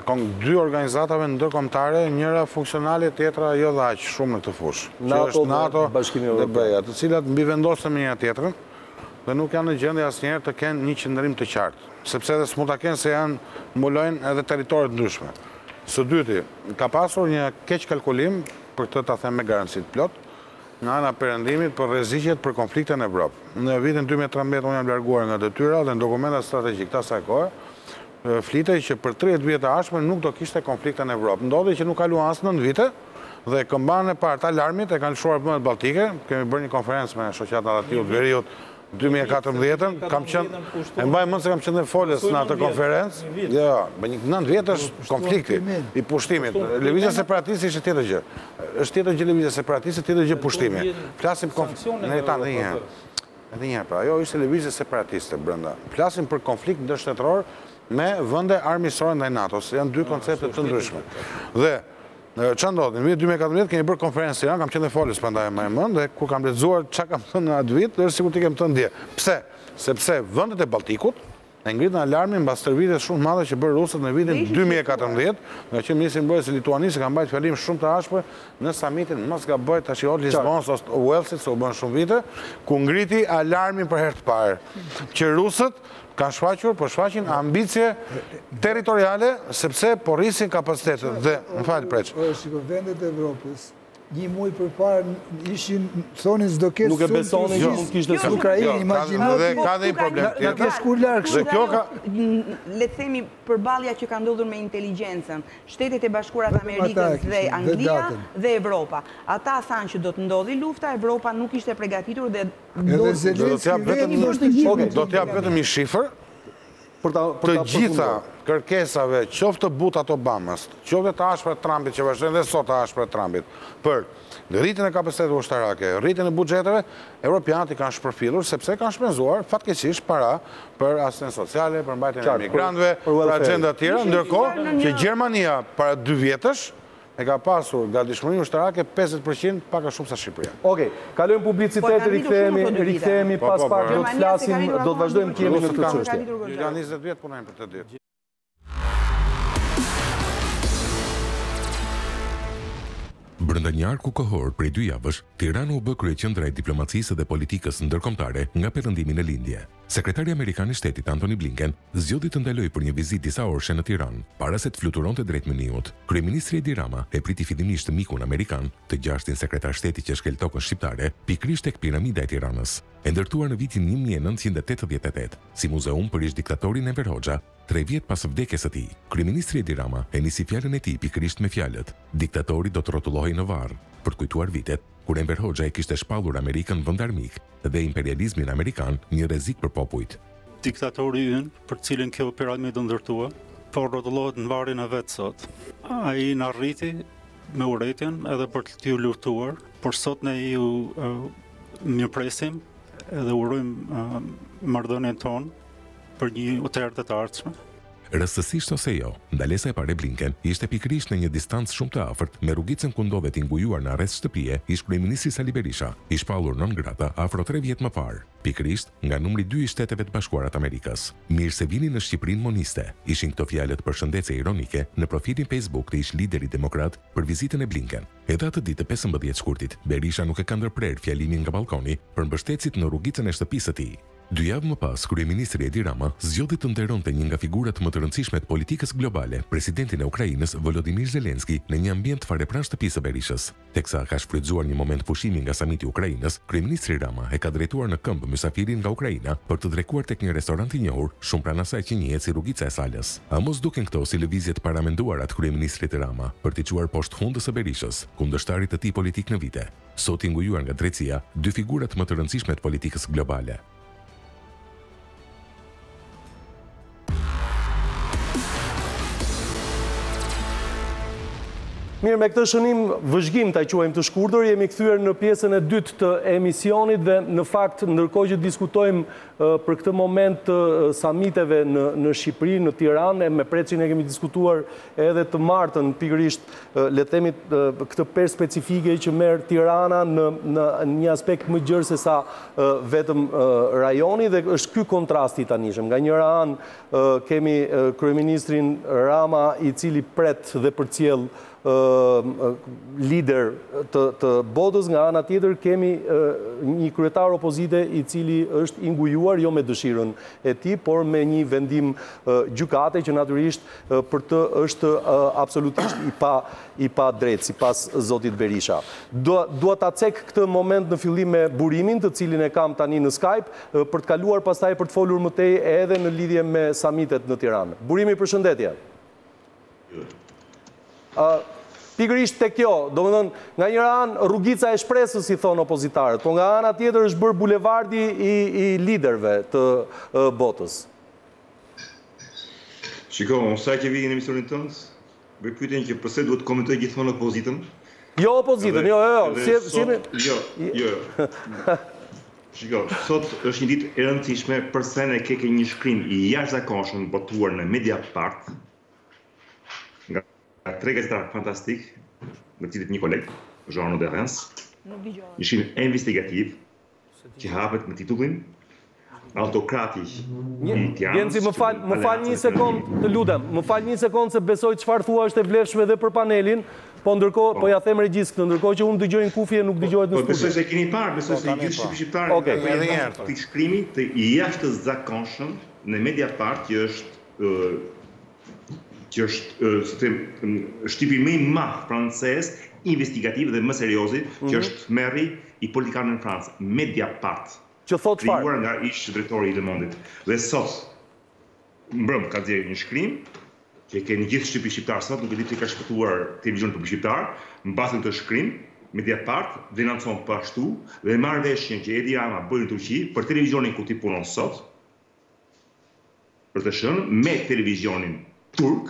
S7: dy organizatave ndërkombëtare, njëra funksionale, tjetra jo dhe aq shumë në këtë fushë. Që është NATO dhe B E A, të cilat mbivendosën me njëra tjetrën dhe nuk janë në gjendje asnjëherë të kenë një qëndrim të qartë, sepse edhe s'mund ta kenë se janë mbulojnë edhe territoret ndryshme. Së dyti, ka pasur një keq kalkulim, për këtë ta them me garanci të plot, nga ana perëndimit për rreziqet për konfliktin në Evropë. Në vitin dy mijë e trembëdhjetë unë jam larguar nga detyra dhe në dokumentat strategjik të asaj kohe, flitej që për tridhjetë vjet të ardhshme nuk do kishte konflikte në Evropë. Ndodhi që nuk kaluan as nëntë vite dhe këmbën e parë të alarmit e kanë lëshuar vëmendjet balltike. Kemi bërë një konferencë me shoqatat aty të veriut dy mijë e katërmbëdhjetë, kam qenë, e mbaj mend se kam qenë folës në atë konferencë. Jo, me një nëntë vjet është konflikti i pushtimit. Lëvizja separatiste ishte tjetër gjë. Është tjetër gjë lëvizja separatiste, tjetër gjë pushtimi. Flasim në tani një herë. Edhe një herë, pra, ajo ishte lëvizje separatiste brenda. Flasim për konflikt ndërshtetror me vende armiqësore ndaj NATO-s. Janë dy koncepte të ndryshme. Dhe Që ndodhi, në vitin dy mijë e katërmbëdhjetë kemi bërë konferencë Tiranë, kam qenë folës prandaj më mend, dhe kur kam lexuar çka kam thënë në atë vit, është sigurt i kem thënë dje. Pse? Sepse vendet e Balltikut e ngritën alarmin mbas stërvitjes shumë madhe që bërë rusët në vitin dy mijë e katërmbëdhjetë, nga që ministri mbrojtjes lituanisë ka mbajtur fjalim shumë të ashpër në samitin mos gaboj tash i Lisbonës ose Walesit, se u bën shumë vite, ku ngriti alarmin për herë të parë që rusët kanë shfaqur, po shfaqin ambicie territoriale, sepse po rrisin kapacitetet dhe, më falë preç.
S9: Shiko, vendet e Evropës, një muaj për parë ishin, thonin s'do ketë
S4: nuk e besonin që mund kishte
S9: në Ukrainë, imagjino.
S7: Dhe ka dhe një problem
S9: tjetër. Ka shkur larg
S7: kështu. Kjo ka
S10: le të themi përballja që ka ndodhur me inteligjencën, Shtetet e Bashkuara të Amerikës dhe Anglia dhe Evropa. Ata thanë që do të ndodhi lufta, Evropa nuk ishte përgatitur dhe
S7: do t'jap vetëm një shifër të gjitha kërkesave, qoftë të butat Obamas, qoftë të ashpër Trumpit, që vazhdojnë dhe sot të ashpër Trumpit, për rritjen e kapacitetit ushtarake, rritjen e buxheteve, europianët i kanë shpërfillur sepse kanë shpenzuar fatkeqësisht para për asistencë sociale, për mbajtjen e emigrantëve, për agjenda të tjera, ndërkohë që Gjermania para dy vjetësh e ka pasur nga dishmërinë ushtarake pesëdhjetë përqind pak a shumë sa Shqipëria.
S4: Okej, kalojmë publicitet, rikthehemi pas pak do të flasim, do të vazhdojmë të jemi në këtë çështje.
S7: Nga njëzet vjet punojmë për të ditë.
S1: Brënda një arku kohor prej dy javësh, Tirana u bë kryeqendra e diplomacisë dhe politikës ndërkombëtare nga perëndimi në lindje. Sekretari Amerikan i Shtetit Antony Blinken zgjodhi të ndalojë për një vizitë disa orëshe në Tiranë, para se të fluturonte drejt Meniut. Kryeministri Edi Rama e priti fillimisht mikun amerikan, të gjashtin sekretar shteti që shkel tokën shqiptare, pikërisht tek piramida e Tiranës. E ndërtuar në vitin një mijë e nëntëqind e tetëdhjetë e tetë, si muzeum për ish diktatorin Enver Hoxha, tre vjet pas vdekjes së tij, kryeministri Edi Rama e nisi fjalën e tij pikërisht me fjalët: "Diktatori do të rrotullohej në varr", për të kujtuar vitet kur Enver Hoxha e kishte shpallur Amerikën vend armik dhe imperializmin amerikan një rrezik për popujt.
S11: Diktatori ynë, për cilin kjo piramidë ndërtua, po rrotullohet në varrin e vet sot. Ai na rriti me urrëtitjen edhe për të t'ju luftuar, por sot ne ju uh, mirëpresim edhe urojmë uh, marrëdhënien tonë për një utërë të ardhshme.
S1: Rastësisht ose jo, ndalesa e parë e Blinken ishte pikërisht në një distancë shumë të afërt me rrugicën ku ndodhet i ngujuar në arrest shtëpie ish kryeministri Sali Berisha, i shpallur non grata afro tre vjet më parë, pikërisht nga numri dy i Shteteve të Bashkuara të Amerikës. Mirë se vini në Shqipërinë moniste, ishin këto fjalët përshëndetse ironike në profilin Facebook të ish lideri demokrat për vizitën e Blinken. Edhe atë ditë pesëmbëdhjetë shkurtit, Berisha nuk e ka ndërprer fjalimin nga balkoni për mbështetësit në rrugicën e shtëpisë së tij. Dy javë më pas, kryeministri Edi Rama zgjodhi të nderonte një nga figurat më të rëndësishme të politikës globale, presidentin e Ukrainës Volodymyr Zelenski, në një ambient fare pranë shtëpisë së Berishës. Teksa ka shfrytzuar një moment pushimi nga samiti i Ukrainës, kryeministri Rama e ka drejtuar në këmbë mysafirin nga Ukraina për të drekuar tek një restorant i njohur shumë pranë asaj që njihet si rrugica e Salës. A mos duken këto si lëvizje të paramenduara të kryeministrit Rama për t'i çuar poshtë hundës së Berishës, kundërshtarit të tij politik në vite? Sot i ngujuar nga drejtësia, dy figurat më të rëndësishme të politikës globale.
S4: Mirë, me këtë shënim vëzhgim ta quajmë të shkurtër, jemi kthyer në pjesën e dytë të emisionit dhe në fakt ndërkohë që diskutojmë për këtë moment të samiteve në në Shqipëri, në Tiranë, me Preçin e kemi diskutuar edhe të martën, pikërisht le të themi këtë per specifike që merr Tirana në në një aspekt më gjerë se sa vetëm rajoni, dhe është ky kontrasti tanishëm. Nga njëra anë kemi kryeministrin Rama, i cili pret dhe përcjell lider të, të botës, nga ana tjetër kemi një kryetar opozite i cili është i ngujuar jo me dëshirën e tij, por me një vendim gjykate që natyrisht për të është absolutisht i pa i pa drejtë sipas zotit Berisha. Dua dua ta cek këtë moment në fillim me burimin, të cilin e kam tani në Skype, për të kaluar pastaj për të folur më tej edhe në lidhje me samitet në Tiranë. Burimi, përshëndetje. Uh, Pikërisht te kjo, domethënë, nga njëra anë rrugica e shpresës, si thon opozitarët, po nga ana tjetër është bërë bulevardi i, i liderëve të uh, botës.
S12: Shiko, unë sa që vi në emisionin tënd, bëj pyetjen që pse duhet komentoj gjithmonë opozitën?
S4: Jo opozitën, jo, jo, jo. Si,
S12: sot, si... jo, jo, jo. Shiko, sot është një ditë e rëndësishme përse ne keke një shkrim i jashtëzakonshëm botuar në Mediapart, nga tre gazetar fantastik, në cilit një koleg, Jean Oderens, një shkrim investigativ që hapet me titullin Autokrati i Tiranës.
S4: Genci, më fal, më fal një sekond, të lutem, më fal një sekond se besoj çfarë thua është e vlefshme edhe për panelin, po ndërkohë po ja them regjis këtë, ndërkohë që unë dëgjoj në kufje nuk dëgjohet në
S12: studio. Po besoj se keni parë, besoj se gjithë shqip shqiptarë edhe një herë. Të shkrimi të jashtëzakonshëm në Mediapart që është që është si të shtypi më i madh francez investigativ dhe më seriozi që është merri i politikanëve në Francë, Mediapart.
S4: Që thot çfarë?
S12: Krijuar nga ish drejtori i Le Monde. Dhe sot mbrëm ka dhënë një shkrim që keni gjithë shqipi shqiptar sot, nuk e di ti ka shpëtuar televizion publik shqiptar, mbasi këtë shkrim Mediapart denuncon po ashtu dhe marrë veshjen që Edi Rama bëri në Turqi për televizionin ku ti punon sot, për të shënë me televizionin turk,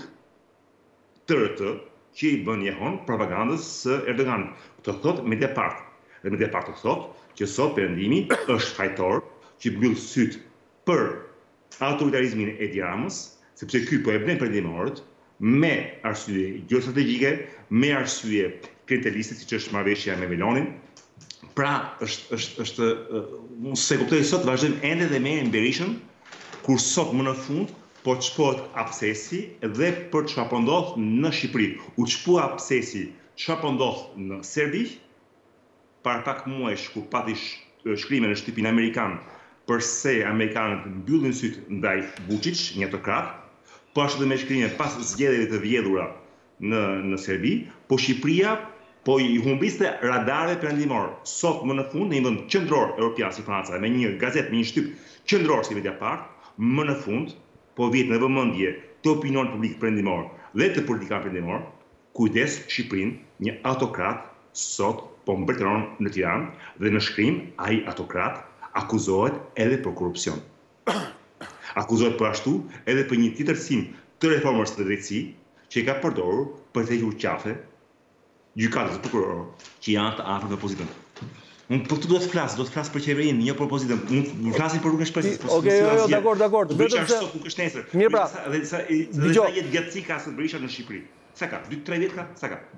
S12: T R T, që i bën jehon propagandës së Erdogan. Të thot Mediapart. Dhe Mediapart të thot që sot Perëndimi është fajtor që mbyll syt për autoritarizmin e Edi Ramës, sepse ky po e blen perëndimorët me arsye gjeostrategjike, me arsye klienteliste, siç është marrëveshja me Melonin. Pra, është është është unë se kuptoj sot vazhdojmë ende dhe me Berishën, kur sot më në fund po çpohet absesi dhe për çfarë po ndodh në Shqipëri. U çpua absesi çfarë po ndodh në Serbi, para pak muajsh kur pati shkrime në shtypin amerikan përse amerikanët mbyllin syt ndaj Vučić, një autokrat, po ashtu dhe me shkrime pas zgjedhjeve të vjedhura në në Serbi, po Shqipëria po i humbiste radarëve perëndimor. Sot më në fund në një vend qendror evropian si Franca, me një gazetë me një shtyp qendror si Mediapart, më në fund po vjet në vëmendje të opinionit publik perëndimor dhe të politikanëve perëndimor, kujdes Shqipërinë, një autokrat sot po mbretëron në Tiranë dhe në shkrim ai autokrat akuzohet edhe për korrupsion. Akuzohet për ashtu edhe për një tjetërsim të reformës së drejtësisë që i ka përdorur për të hequr qafe gjykatës dhe prokurorë që janë të afër me opozitën. Unë për këtë do të flas, do të flas për qeverinë, jo për opozitën. Unë flasim për rrugën e shpresës.
S4: Okej, jo, jo, dakor, dakor.
S12: Vetëm se sot nuk është nesër.
S4: Mirë pra.
S12: Dhe sa sa jetë gatësi ka sot Berisha në Shqipëri. Sa ka? dy tre vjet ka? Sa ka?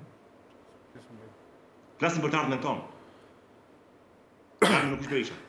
S12: Flasim për të ardhmen tonë. Nuk është Berisha.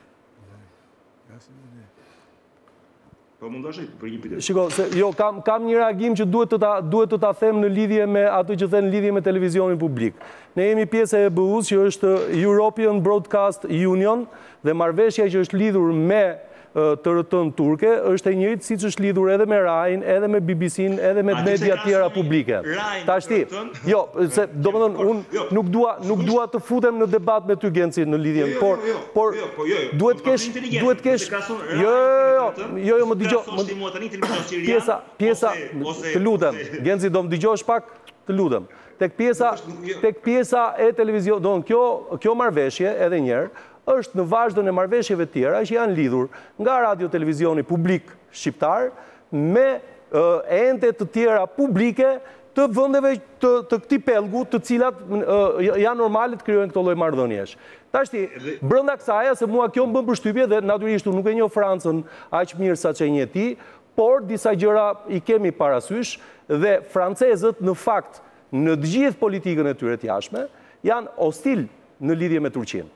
S12: Po mundosh për një pyetje.
S4: Shiko, se jo kam kam një reagim që duhet të ta duhet të ta them në lidhje me ato që thënë në lidhje me televizionin publik. Ne jemi pjesë e E B U-s që është European Broadcast Union dhe marrëveshja që është lidhur me T R T-n turke është e njëjtë siç është lidhur edhe me Rain, edhe me B B C-n, edhe me media tjera publike. Tashti, jo, se domethënë unë nuk dua nuk dua të futem në debat me ty Genci në lidhje, por por duhet kesh duhet kesh jo jo jo jo më dëgjoj pjesa pjesa të lutem Genci do më dëgjosh pak të lutem tek pjesa tek pjesa e televizion don kjo kjo marrëveshje edhe një herë është në vazhdon e marrëveshjeve tjera që janë lidhur nga radio televizioni publik shqiptar me ente të tjera publike të vendeve të, të këtij pellgu, të cilat janë normale të krijojnë këto lloj marrëdhëniesh. Tashti, brenda kësaj, se mua kjo më bën përshtypje dhe natyrisht unë nuk e njoh Francën aq mirë sa që e njeh ti, por disa gjëra i kemi parasysh dhe francezët në fakt në të gjithë politikën e tyre të jashtme janë hostil në lidhje me Turqinë.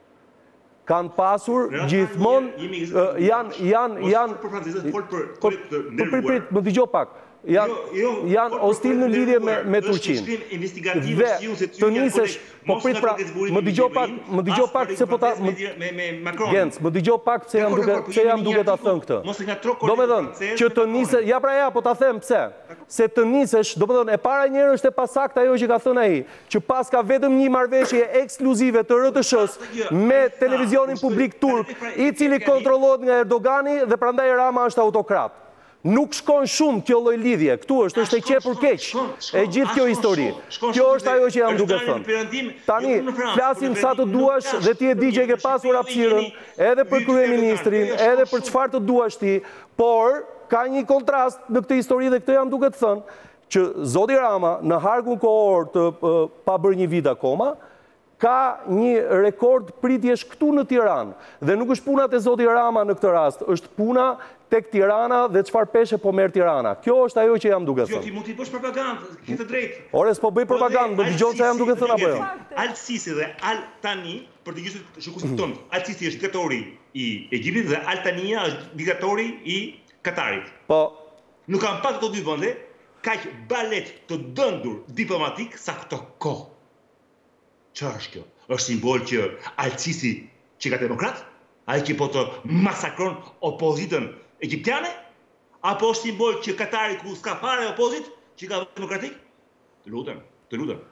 S4: Kanë pasur gjithmonë janë janë janë
S12: për francezët fol për për
S4: prit më dëgjoj pak. Janë janë hostil në lidhje me me Turqinë.
S12: Investigativ është se
S4: të nisesh, po prit pra, më dëgjoj pak, më dëgjoj pak se po ta
S12: me me Macron.
S4: Genc, më dëgjoj pak se jam duke se jam duke ta thënë këtë.
S12: Mos e ngatro
S4: Do të thënë që të nisesh, ja pra ja, po ta them pse. Se të nisesh, do të thënë e para njëherë është e pasaktë ajo që ka thënë ai, që pas ka vetëm një marrëveshje ekskluzive të R T S-s me televizionin publik turk, i cili kontrollohet nga Erdogani dhe prandaj Rama është autokrat. Nuk shkon shumë kjo lloj lidhje. Këtu është është e qepur keq. E gjithë kjo histori. Kjo është ajo që jam duke thënë. Tani flasim sa të duash dhe ti e di që e ke pasur hapësirën edhe për kryeministrin, edhe për çfarë të duash ti, por ka një kontrast në këtë histori dhe këtë jam duke të thënë që zoti Rama në harkun kohor të pa bërë një vit akoma ka një rekord pritjesh këtu në Tiranë. Dhe nuk është puna te zoti Rama në këtë rast, është puna tek Tirana dhe çfarë peshe po merr Tirana. Kjo është ajo që jam duke thënë.
S12: Jo, ti mund të bësh propagandë, ke të drejtë.
S4: Ore, s'po bëj propagandë, do dëgjon se jam duke thënë apo jo.
S12: Al-Sisi dhe Al-Tani, për të gjithë shikuesit tonë, Al-Sisi është diktatori i Egjiptit dhe Al-Tania është diktatori i Katarit.
S4: Po. Nuk
S12: kanë pas këto dy vende kaq balet të dëndur diplomatik sa këto kohë. Çfarë është kjo? Është simbol që Al-Sisi që ka demokrat? Ai që po të masakron opozitën egjiptiane? Apo është simbol që Katari ku s'ka fare opozit që ka demokratik? Të lutem, të lutem.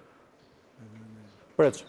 S4: Preç.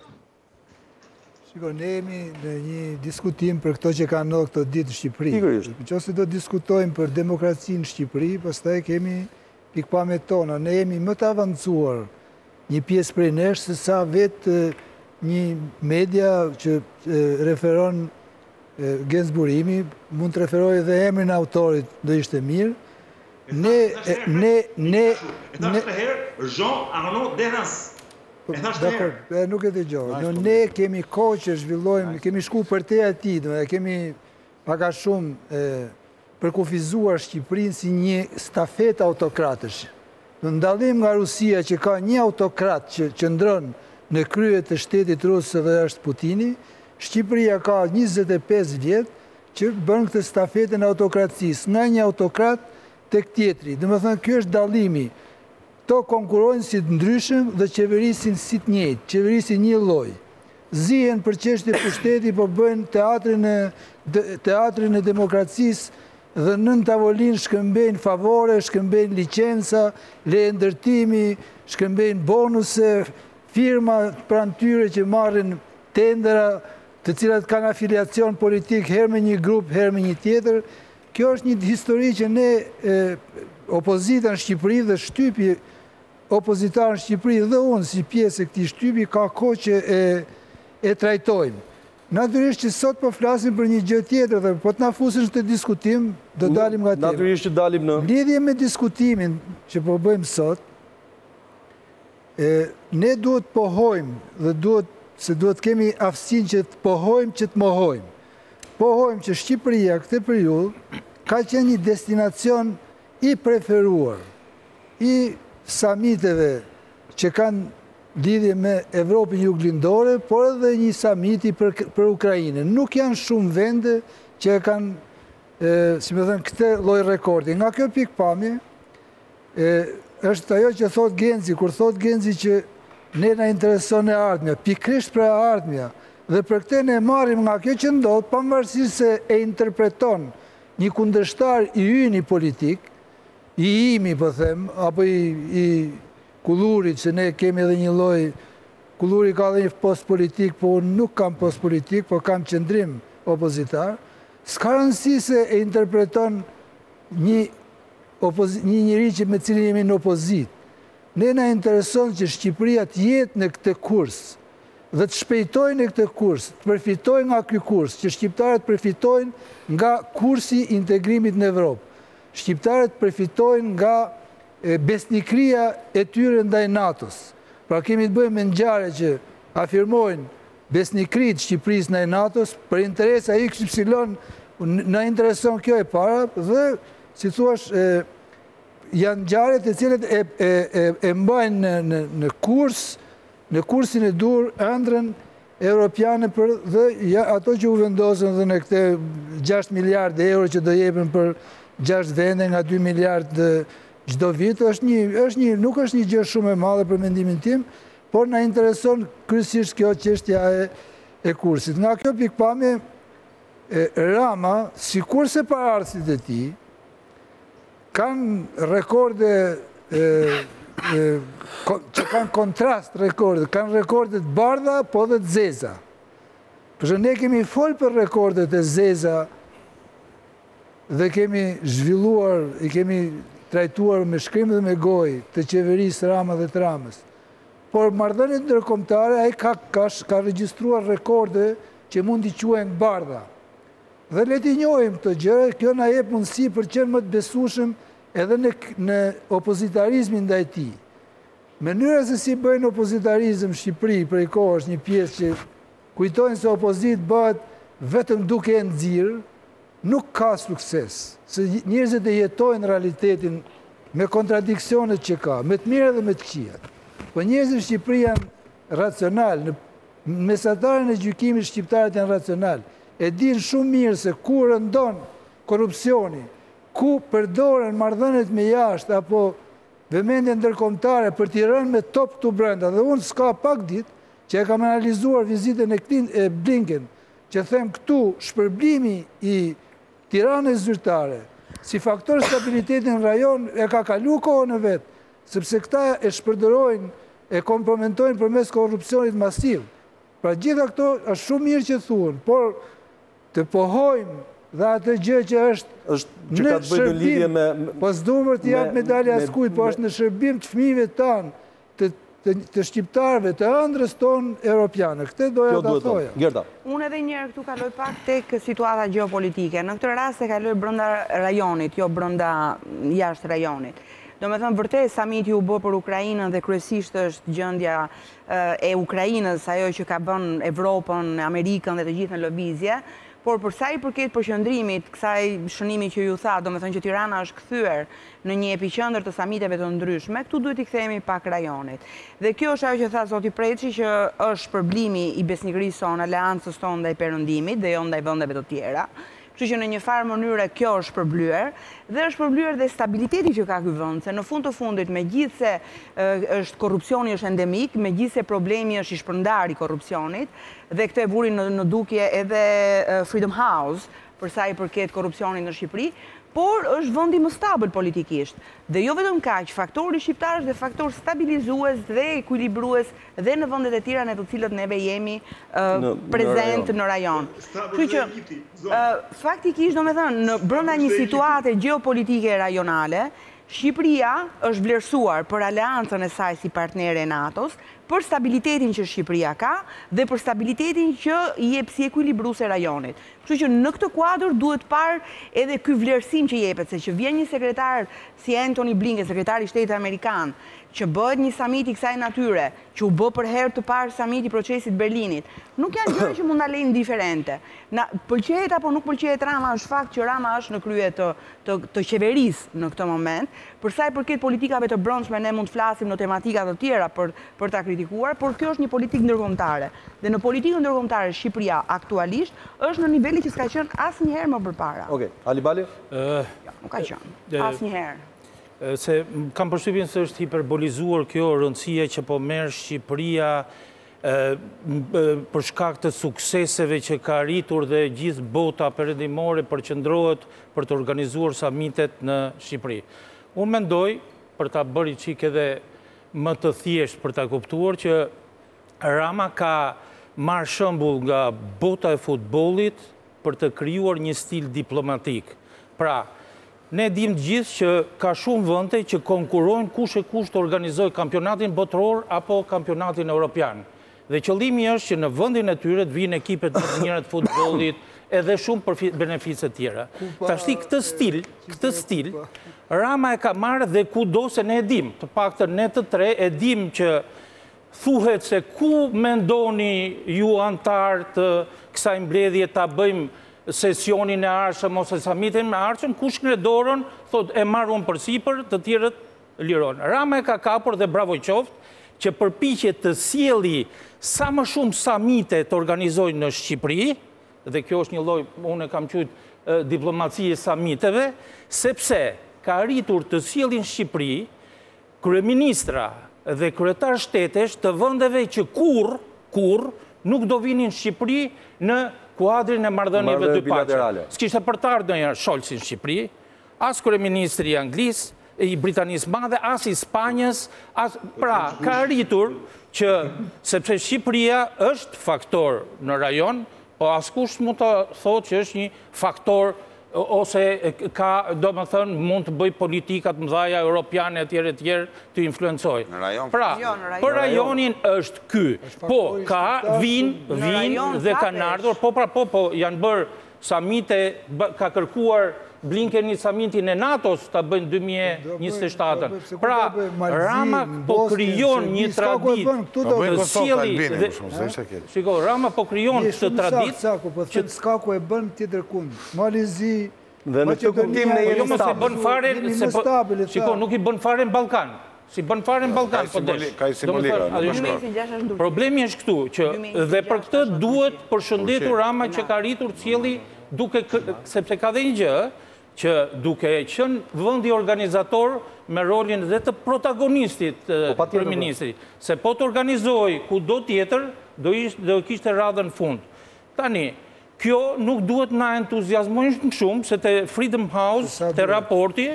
S9: Shiko, ne jemi në një diskutim për këto që ka në këto ditë në Shqipëri.
S4: Pikërisht.
S9: Nëse do diskutojmë për demokracinë në Shqipëri, pastaj kemi pikpamjet tona. Ne jemi më të avancuar një pjesë prej nesh se sa vetë një media që referon Genzburimi, mund të referoj edhe emrin autorit, do ishte mirë. Ne, ne, ne...
S12: E thash të herë, Jean Arnaud Derrans. E thash të herë.
S9: Nuk e të gjohë. Ne kemi kohë që zhvillojmë, kemi shku për te ati, kemi paka shumë përkufizuar Shqipërinë si një stafet autokratësh. Në ndallim nga Rusia që ka një autokrat që qëndron në krye të shtetit rusë dhe është Putini, Shqipëria ka njëzet e pesë vjetë që bën këtë stafetën autokracisë, nga një autokrat të këtjetri. Dhe më thënë, kjo është dalimi. To konkurojnë si të ndryshëm dhe qeverisin si të njëjtë, qeverisin një loj. Zihen për qeshtë e pushteti, po bëjnë teatrin e demokracisë dhe nën tavolin shkëmbejnë favore, shkëmbejnë licenca, leje ndërtimi, shkëmbejnë bonuse, firma pranë tyre që marrin tendera, të cilat kanë afiliacion politik her me një grup, her me një tjetër. Kjo është një histori që ne opozita në Shqipëri dhe shtypi opozitar në Shqipëri dhe unë si pjesë e këti shtypi ka ko që e trajtojmë. Natyrisht që sot po flasim për një gjë tjetër dhe po të na fusin të diskutim, do dalim nga tjetër.
S4: Natyrisht që dalim në...
S9: Lidhje me diskutimin që po bëjmë sot, ne duhet pohojmë dhe duhet se duhet kemi aftësinë që të pohojmë që të mohojmë. Pohojmë që Shqipëria këtë periudhë ka qenë një destinacion i preferuar, i samiteve që kanë lidhje me Evropën juglindore, por edhe një samiti për Ukrajinën. Nuk janë shumë vende që e kanë, si me thënë, këtë lloj rekordi. Nga kjo pikpamje, është ajo që thot Genzi, kur thot Genzi që ne na intereson e ardhmja, pikrisht për ardhmja, dhe për këte ne marrim nga kjo që ndodh, pavarësisht se e interpreton një kundërshtar i yni politik, i imi, po them, apo i kullurit, që ne kemi edhe një lloj, kulluri ka edhe një post politik, po unë nuk kam post politik, po kam qëndrim opozitar, s'ka rëndësi se e interpreton një njëri që me cilin jemi në opozit. Ne na intereson që Shqipëria të jetë në këtë kurs dhe të shpejtojnë në këtë kurs, të përfitojnë nga ky kurs, që shqiptarët përfitojnë nga kursi integrimit në Evropë. Shqiptarët përfitojnë nga besnikëria e tyre ndaj NATO-s. Pra kemi të bëjmë ngjarje që afirmojnë besnikëritë Shqipërisë ndaj NATO-s për interesa X Y, na intereson kjo e para dhe si thuash janë ngjarje të cilat e mbajnë në kurs, në kursin e dur ëndrrën europiane për dhe ato që u vendosën dhe në këte gjashtë miliardë euro që do jepen për gjashtë vende nga dy miliardë çdo vit, është nuk është një gjë shumë e madhe për mendimin tim, por na intereson kryesisht kjo çështja e kursit. Nga kjo pikpamje, Rama, sikurse paraardhësit e tij, kanë rekorde që kanë kontrast rekorde, kanë rekorde të bardha, po dhe të zeza. Përshë ne kemi folë për rekordet e zeza dhe kemi zhvilluar, i kemi trajtuar me shkrim dhe me goj të qeverisë Rama dhe të Ramës. Por marrëdhëniet ndërkombëtare, ai ka, ka, ka regjistruar rekorde që mund t'i quajnë bardha. Dhe le t'i njohim këto gjëra, kjo na jep mundësi për qenë më të besueshëm edhe në, në opozitarizmin ndaj tij. Mënyra se si bëjnë opozitarizëm në Shqipëri prej kohësh një pjesë që kujtojnë se opozit bëhet vetëm duke e nxirr, nuk ka sukses, se njerëzit e jetojnë realitetin me kontradiksionet që ka, me të mirë dhe me të këqija. Po njerëzit në Shqipëri janë racional, në mesatarën e gjykimit shqiptarët janë racional, e dinë shumë mirë se ku rëndon korupcioni, ku përdoren marrëdhëniet me jashtë apo vëmendje ndërkombëtare për t'i rënë me top këtu brenda. Dhe unë s'ka pak ditë që e kam analizuar vizitën e Blinken, që them këtu shpërblimi i Tiranës zyrtare si faktor stabilitetin në rajon e ka kalu kohën e vetë, sepse këta e shpërderojnë, e kompromentojnë përmes korrupsionit masiv. Pra gjitha këto është shumë mirë që thuhen, por të pohojmë dhe atë gjë që është në shërbim, po s'duhet të jap medalja askujt, po është në shërbim të fëmijëve tanë, të shqiptarëve, të ëndrës tonë europiane. Këtë doja ta thoja.
S4: Gerda.
S10: Unë edhe njërë këtu kaloj pak tek situata geopolitike. Në këtë rast e kaloj brenda rajonit, jo brenda jashtë rajonit. Do me thëmë vërtet, samiti u bë për Ukrajinën dhe kryesisht është gjendja e Ukrajinës, ajo që ka bën Evropën, Amerikën dhe të gjithë në lëvizje, por përsa i përket përqëndrimit, kësaj shënimi që ju tha, do me thënë që Tirana është kthyer në një epiqendër të samiteve të ndryshme, këtu duhet i kthehemi pak rajonit. Dhe kjo është ajo që tha zoti Preçi, që është përblimi i besnikërisë sonë, aleancës tonë ndaj perëndimit dhe jo ndaj vendeve të tjera. Kështu që në një farë mënyrë kjo është përblyer, dhe është përblyer dhe stabiliteti që ka ky vend, se në fund të fundit, megjithse është korrupsioni është endemik, megjithse problemi është i shpërndar i korrupsionit, dhe këtë e vuri në dukje edhe Freedom House, për sa i përket korrupsionit në Shqipëri, por është vendi më stabil politikisht. Dhe jo vetëm kaq, faktori shqiptar është dhe faktor stabilizues dhe ekuilibrues dhe në vendet e tjera në të cilët neve jemi prezent në rajon. Kështu që faktikisht, domethënë, në brenda një situate gjeopolitike rajonale, Shqipëria është vlerësuar për aleancën e saj si partnere e NATO-s, për stabilitetin që Shqipëria ka dhe për stabilitetin që i jep si ekuilibruese rajonit. Kështu që në këtë kuadër duhet parë edhe ky vlerësim që jepet, se që vjen një sekretar si Antony Blinken, sekretari i Shtetit Amerikan, që bëhet një samit i kësaj natyre, që u bë për herë të parë samit i procesit Berlinit, nuk janë gjëra që mund ta lejnë indiferente. Na pëlqejet apo nuk pëlqejet Rama, është fakt që Rama është në krye të të, të qeverisë në këtë moment. Për sa i përket politikave të brendshme, ne mund të flasim në tematika të tjera për për ta kritikuar, por kjo është një politikë ndërkombëtare. Dhe në politikën ndërkombëtare Shqipëria aktualisht është në niveli që s'ka qenë asnjëherë më përpara.
S4: Okej, Ali Bali?
S10: Ë, nuk ka qenë asnjëherë.
S8: Se kam përshtypjen se është hiperbolizuar kjo rëndësia që po merr Shqipëria për shkak të sukseseve që ka arritur dhe gjithë bota perëndimore përqendrohet për të organizuar samitet në Shqipëri. Unë mendoj, për ta bërë çik edhe më të thjesht për ta kuptuar, që Rama ka marrë shembull nga bota e futbollit për të krijuar një stil diplomatik. Pra, ne dim gjithë që ka shumë vende që konkurrojnë kush e kush të organizojë kampionatin botëror apo kampionatin evropian. Dhe qëllimi është që në vendin e tyre të vinë ekipet më të mira të futbollit edhe shumë për benefice të tjera. Tashti këtë stil, këtë stil, Rama e ka marrë dhe kudo se ne e dim, të paktën ne të tre e dim që thuhet se ku mendoni ju antar të kësaj mbledhje ta bëjmë sesionin e arshëm ose samitin me arshëm, kush ngre dorën, thot e marrun për sipër, të tjerët liron. Rama e ka kapur dhe bravo qoftë që përpiqet të sjelli sa më shumë samite të organizojnë në Shqipëri, dhe kjo është një lloj, unë e kam quajtur diplomacie samiteve, sepse ka arritur të sjellin në Shqipëri kryeministra dhe kryetar shtetesh të vendeve që kurr, kurr nuk do vinin në Shqipëri në kuadrin e marrëdhënieve dypaqe. S'kishte për të ardhur ndonjëherë Scholz në Shqipëri, as kryeministri i Anglisë, i Britanisë Madhe, as i Spanjës, as pra ka arritur që sepse Shqipëria është faktor në rajon, po askush mund të thotë që është një faktor ose ka, do më thënë, mund të bëj politikat mëdhaja europiane etj etj të influencoj. Pra, për rajonin është ky. Po, ka vin, vin dhe kanë ardhur, po pra po, po janë bërë samite, ka kërkuar Blinkeni samitin e NATO-s ta bëjnë dy mijë e njëzet e shtatën. Pra, Rama po krijon një traditë të sjellë. Shiko, Rama po krijon këtë traditë
S9: që s'kaku e bën tjetër kund. Malizi,
S4: dhe në këtë kuptim ne jemi
S8: stabil. Shiko, nuk i bën fare në Ballkan. Si bën fare në Ballkan, po desh.
S7: Ka i simbolika.
S8: Problemi është këtu, që dhe për këtë duhet përshëndetur Rama që ka rritur qielli duke, sepse ka dhe një gjë, që duke qenë vendi organizator me rolin dhe të protagonistit kryeministrit, se po të organizoj kudo tjetër, do kishte radhën fund. Tani, kjo nuk duhet na entuziazmojnë shumë, se te Freedom House, te raporti,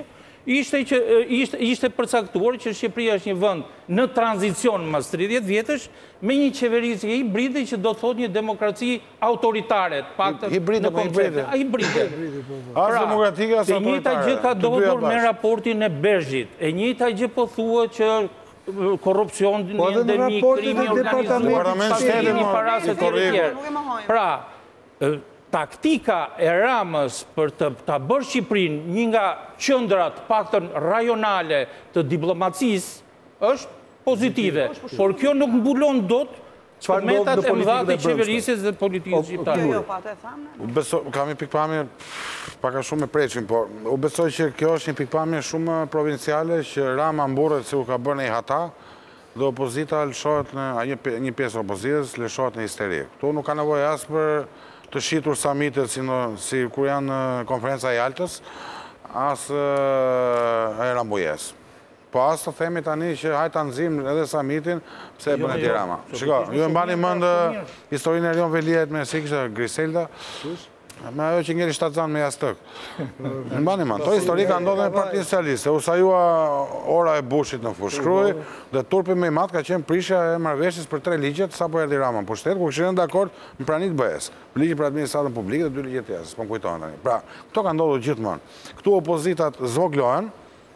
S8: ishte përcaktuar që Shqipëria është një vend në tranzicion mas tridhjetë vjetësh me një qeverisje hibride që do të thotë një demokraci autoritare, paktën në koncepte. Hibride.
S7: As demokratike, as autoritare.
S8: E njëjta gjë ka ndodhur me raportin e Bezhit. E njëjta gjë po thua që korrupsion, endemi, krimi organizuar, paskimi paraset e tjerë. Pra, taktika e Ramës për të bërë Shqipërinë një nga qendrat paktën rajonale të diplomacisë është pozitive, por kjo nuk mbulon dot metat e mëdha të qeverisjes dhe politikës shqiptare.
S7: Kam një pikpamje paka shumë me preqin, por u besoj që kjo është një pikpamje shumë provinciale që Rama mburret se u ka bërë një hata dhe opozita lëshohet në një pjesë opozitës lëshohet në histeri. Ktu nuk ka nevojë as për të shitur samitet si kur janë në konferenca e Jaltës, as e Rambujes. Po as të themi tani që hajta nëzim edhe samitin, pse e bënë e Rama. Shiko, ju e mbani mëndë historinë e Rion Veliet me si kështë Griselda, me ajo që ngeri shtatzan me jastëk. Në mbani mëndë, to histori ka ndodhe me Partinë Socialiste, u sajua ora e Bushit në fushkruj, dhe turpi me i matë ka qenë prishja e marrëveshjes për tre ligjet, sa po erdi Rama në pushtet, ku këshirën dhe akord në pranit bëjes. Ligji për administratën publike dhe dy ligjet tjesë, s'po në kujtojnë tani. Pra, këto ka ndodhur gjithmonë. Këtu opozitat zvoglohen,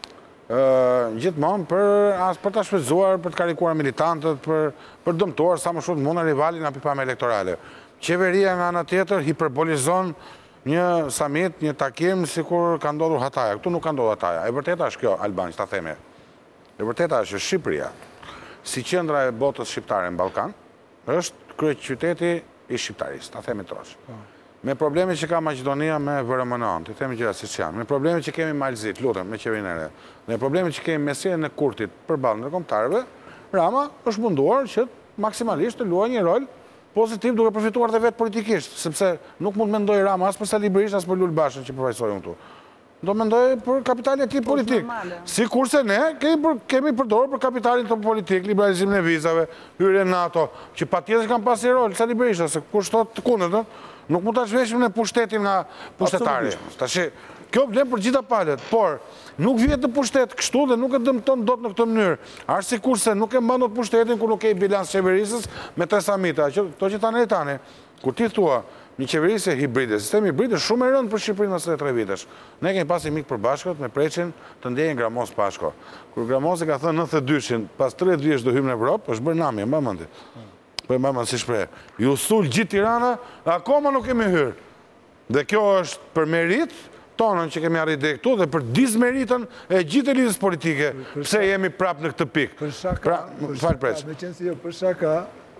S7: gjithmonë për të shpezuar, për të karikuar militantët, për dëmtuar sa më shumë mund në rivalin nga pipame elektorale. Qeveria nga në tjetër hiperbolizon një summit, një takim, si kur ka ndodhur hataja. Këtu nuk ka ndodhur hataja. E vërteta është kjo, Alban, që ta theme. E vërteta është Shqipëria, si qendra e botës shqiptare në Ballkan, është kryet qyteti i shqiptarisë, ta theme trosh. Me probleme që ka Maqedonia me V R M N-ën, të themi gjëra siç janë. Me probleme që kemi Malzit, lutem, me qeverinë e re. Me probleme që kemi mesirën e Kurtit përballë ndërkombëtarëve, Rama është munduar që maksimalisht të luajë një rol pozitiv duke përfituar dhe vetë politikisht, sepse nuk mund mendoj Rama as për Sali Berisha as për Lul Bashën që përfaqësoi unë këtu. Do mendoj për kapitalin e tij politik. Sikurse ne kemi përdorur për kapitalin tonë politik, liberalizimin e vizave, hyrjen në NATO, që patjetër kanë pasur rol Sali Berisha, se kush thot të kundërt, nuk mund ta zhveshim në pushtetin nga pushtetari. Tash kjo vlen për gjitha palët, por nuk vjet në pushtet kështu dhe nuk e dëmton dot në këtë mënyrë. As sikurse nuk e mban dot pushtetin kur nuk ke bilans qeverisës me tre samita. Kto që tani tani, kur ti thua një qeverisje hibride, sistemi hibrid është shumë e rëndë për Shqipërinë në tre vitesh. Ne kemi pasur mik përbashkët me preçin të ndjenjë Gramos Pashko. Kur Gramosi ka thënë nëntëdhjetë e dyshin, pas tridhjetë vjeç do hyjmë në Evropë, është bërë nami, mbaj mend. Po mbaj mend si shpreh. Ju sul gjithë Tirana, akoma nuk kemi hyrë. Dhe kjo është për merit tonën që kemi arritë këtu dhe për dismeritën e gjithë elitës politike, pse jemi prapë në këtë pikë.
S9: Për shaka, me qenë si jo, për shaka,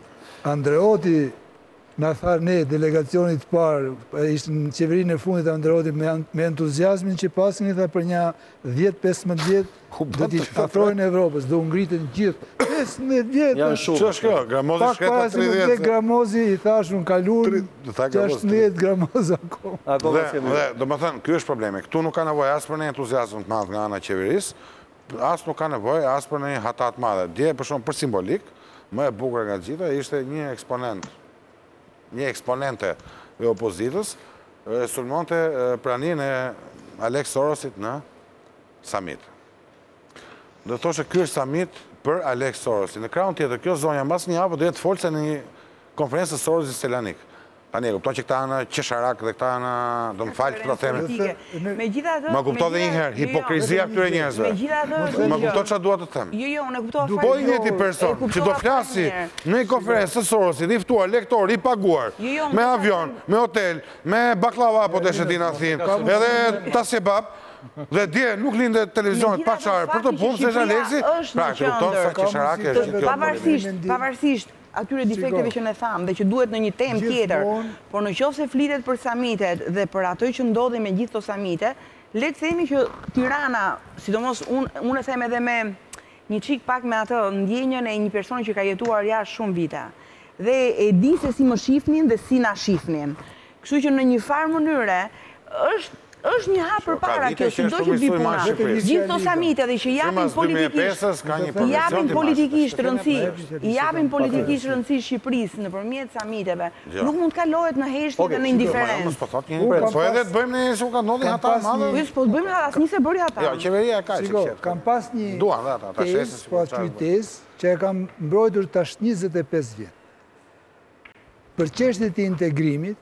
S9: Andreoti në tharë ne, delegacionit parë, ishtë në qeverinë e fundit Andreoti me entuziasmin që pasin i tha për një dhjetë pesëmbëdhjetë vjet, dhe t'i afrojnë Evropës, dhe u ngritën gjithë. pesëmbëdhjetë vjetë!
S7: Janë shumë. Që është kjo? Gramozi shketa
S9: tridhjetë. Pak para se më Gramozi i thash unë kalun, gjashtëdhjetë Gramozi akoma.
S7: Dhe, do më thënë, kjo është probleme. Këtu nuk ka nevojë as për një entuziasm të madh nga ana qeverisë, as nuk ka nevojë as për një hata të madhe. Dje për shumë për simbolik, më e bukur nga gjitha, ishte një eksponent një eksponente e opozitës, sulmonte praninë e Alex Sorosit në summit. Do të thoshte ky është summit për Alex Sorosin. Në krahun tjetër, kjo zonja mbas një javë do jetë folse në një konferencë të Sorosit Selanik. Tani e kupton që këta janë qesharak dhe këta janë, do më falë këto theme. Më kupton dhe njëherë, hipokrizia këtyre njerëzve. Më kupton që duha të them.
S10: Jo, jo, unë e kupton
S7: Po i njëti person që do flasi në i konferencë të Sorosit, i ftuar, lektor, i paguar, me avion, me hotel, me baklava, po të shetina thinë, edhe ta sebab, dhe dje nuk linde televizionet pa qarë për të punë, se Aleksi, pra, që kupton sa qesharak e është kjo.
S10: Pavarësisht atyre defekteve që ne thamë dhe që duhet në një temë tjetër, por në qoftë se flitet për samitet dhe për ato që ndodhi me gjithë të samite, le të themi që Tirana, sidomos unë e them edhe me një qik pak me atë ndjenjën e një person që ka jetuar jashtë shumë vite, dhe e di se si më shifnin dhe si na shifnin. Kështu që në një farë mënyre, është është një hapë për para kjo, si do që vi puna. Gjithë të samite dhe që japin politikisht, japin politikisht rëndësi, japin politikisht rëndësi Shqipërisë në përmjet samiteve, nuk mund të kalohet në heshtje dhe në indiferencë.
S7: Po edhe të bëjmë në shumë ka ndodhi hata madhe.
S10: Po të bëjmë hata, asë një se bëri hata.
S7: Jo, qeveria ka që qëtë.
S9: Kam pas një tesë, po aty tesë, që e kam mbrojtur tash njëzet e pesë vjetë. Për çështjet e integrimit,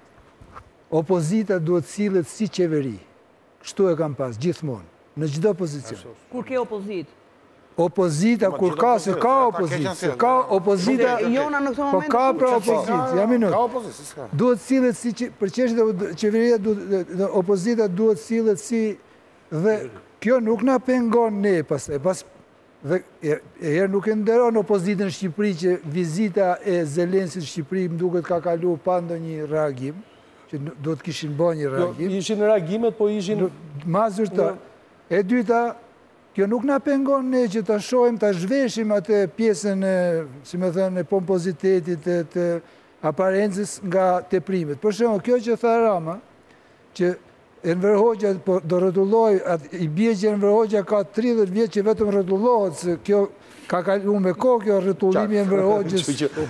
S9: opozita duhet sillet si qeveri. Kështu e kam pas, gjithmonë, në gjithë opozicion.
S10: Kur ke opozit?
S9: Opozita, kur ka, se ka opozit. Ka opozita, po ka pra opozit, ja minut.
S7: Ka opozit, si s'ka.
S9: Duhet sillet si, për çështjet e qeveria, opozita duhet sillet si, dhe kjo nuk na pengon ne, pas, dhe e herë nuk e nderon opozitën në Shqipëri që vizita e Zelensit në Shqipëri më duket ka kalu pa ndonjë reagim, që do të kishin bë një reagim.
S4: Ishin reagimet, po ishin...
S9: Mazur të... E dyta, kjo nuk na pengon ne që të shohim, të zhveshim atë pjesën, si me thënë, e pompozitetit, të aparencës nga teprimet. Për shembull, kjo që tha Rama, që Enver Hoxha do rrotulloj, i bie që Enver Hoxha ka tridhjetë vjet që vetëm rrotullohet, se kjo ka kalu me kohë kjo rrotullimi Enver Hoxhës.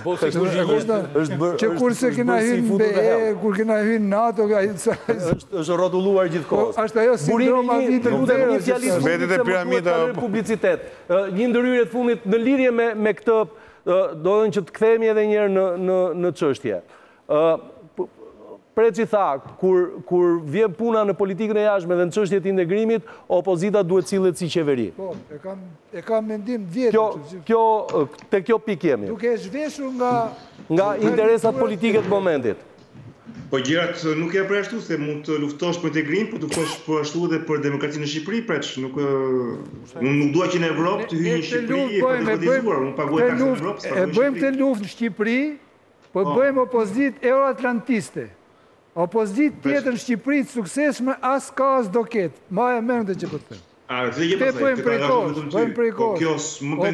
S9: Që kurse kena hyrë në B E, kur kena hyrë në NATO,
S4: është rrotulluar gjithkohës.
S9: Është ajo sindroma vitë
S4: Luterës.
S7: Vetit e piramida.
S4: Publicitet. Një ndërhyrje të fundit në lidhje me këtë, do dhe që të kthehemi edhe njerë në çështje. Preci tha, kur vjen puna në politikën e jashtme dhe në çështjet e integrimit, opozita duhet sillet si qeveri.
S9: Po, e kam mendim vjetër.
S4: Te kjo pikë jemi.
S9: Duke e zhveshur nga...
S4: Nga interesat politike të momentit.
S12: Po gjërat nuk e përshtu se mund të luftosh për integrim, po të luftosh për ashtu edhe për demokracinë në Shqipëri, preç, nuk nuk dua që në Evropë të hyjë në Shqipëri e privatizuar, unë paguaj taksën në Evropë.
S9: E bëjmë të luftë në Shqipëri, po bëjmë opozit euroatlantiste. Opozit tjetër në Shqipëri të suksesme as ka as do ketë. Ma e mërë dhe që për të të.
S12: Te
S9: bëjmë prej kosh, bëjmë prej kosh.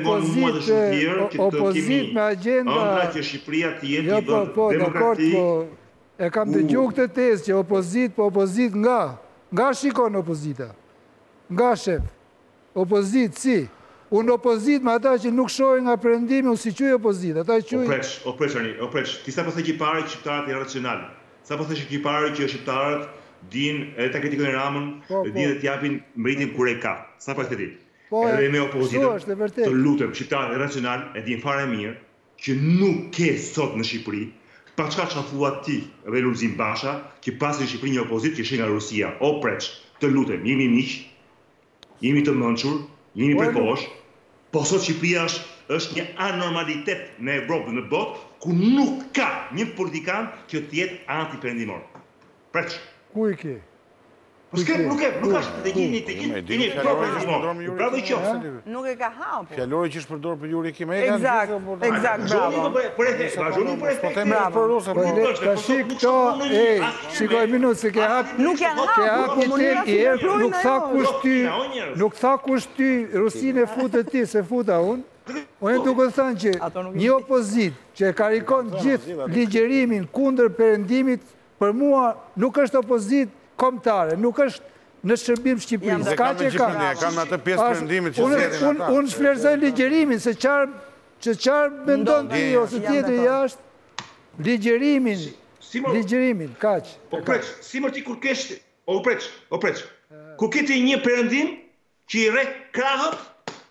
S9: Opozit me agenda...
S12: Ëndra që Shqipëria të jetë
S9: Jo,
S12: një
S9: po, po,
S12: vend
S9: dakord,
S12: demokratik.
S9: po, e kam të gjuhë këtë tesë që opozit, po opozit nga, nga shikon opozita, nga shef, opozit si, unë opozit me ata që nuk shohin nga perëndimi, unë si quj opozit, ata i quj...
S12: Opreç, opreç, Arni, opreç, ti sa po the që i pare që shqiptarët janë racional, sa po the që i pare që shqiptarët din edhe ta kritikën e Ramën, din dhe t'japin meritin kur e ka, sa po the ti. Edhe me opozitën, të lutem, shqiptarët e racional e din fare mirë që nuk ke sot në Shqipëri, pa çka që thua ti dhe Lulzim Basha, që pasi në Shqipëri një opozit që ishe nga Rusia, o preç, të lutem, jemi miq, jemi të mençur, jemi prekosh, po sot Shqipëria është, është një anormalitet në Evropë dhe në botë, ku nuk ka një politikan që të jetë anti-perëndimor. Preç.
S9: Ku i ke?
S12: Po s'ke, nuk e, nuk është, të gjini, të gjini, të gjini, bravo i qofë.
S10: Nuk e ka hapur.
S7: Fjallori që është përdorë për Juri Kim.
S10: Exakt, exakt, bravo.
S12: Për e the, vazhdoni për e the.
S9: Bravo. Të shik këto, ej, shikoj minutë, se ke hap...
S10: Nuk janë hapur.
S9: Ke hap një tem i erë, nuk tha kush ty, nuk tha kush ty, Rusinë e futë ti, se futa unë. Unë duke thënë që një opozit që e karikon gjithë ligjerimin kundër perëndimit, për mua nuk është opozit kombëtare, nuk është në shërbim Shqipërisë.
S7: Ska që ka. Kam atë pjesë perëndimit që zgjedhin ata.
S9: Unë shflerzoj ligjerimin, se që qarë mendon ti ose tjetër jashtë, ligjerimin, ligjerimin, kaq.
S12: O preç, si më ti kur kesh, o preç, o preç, kur ke ti një perëndim që i rre krahët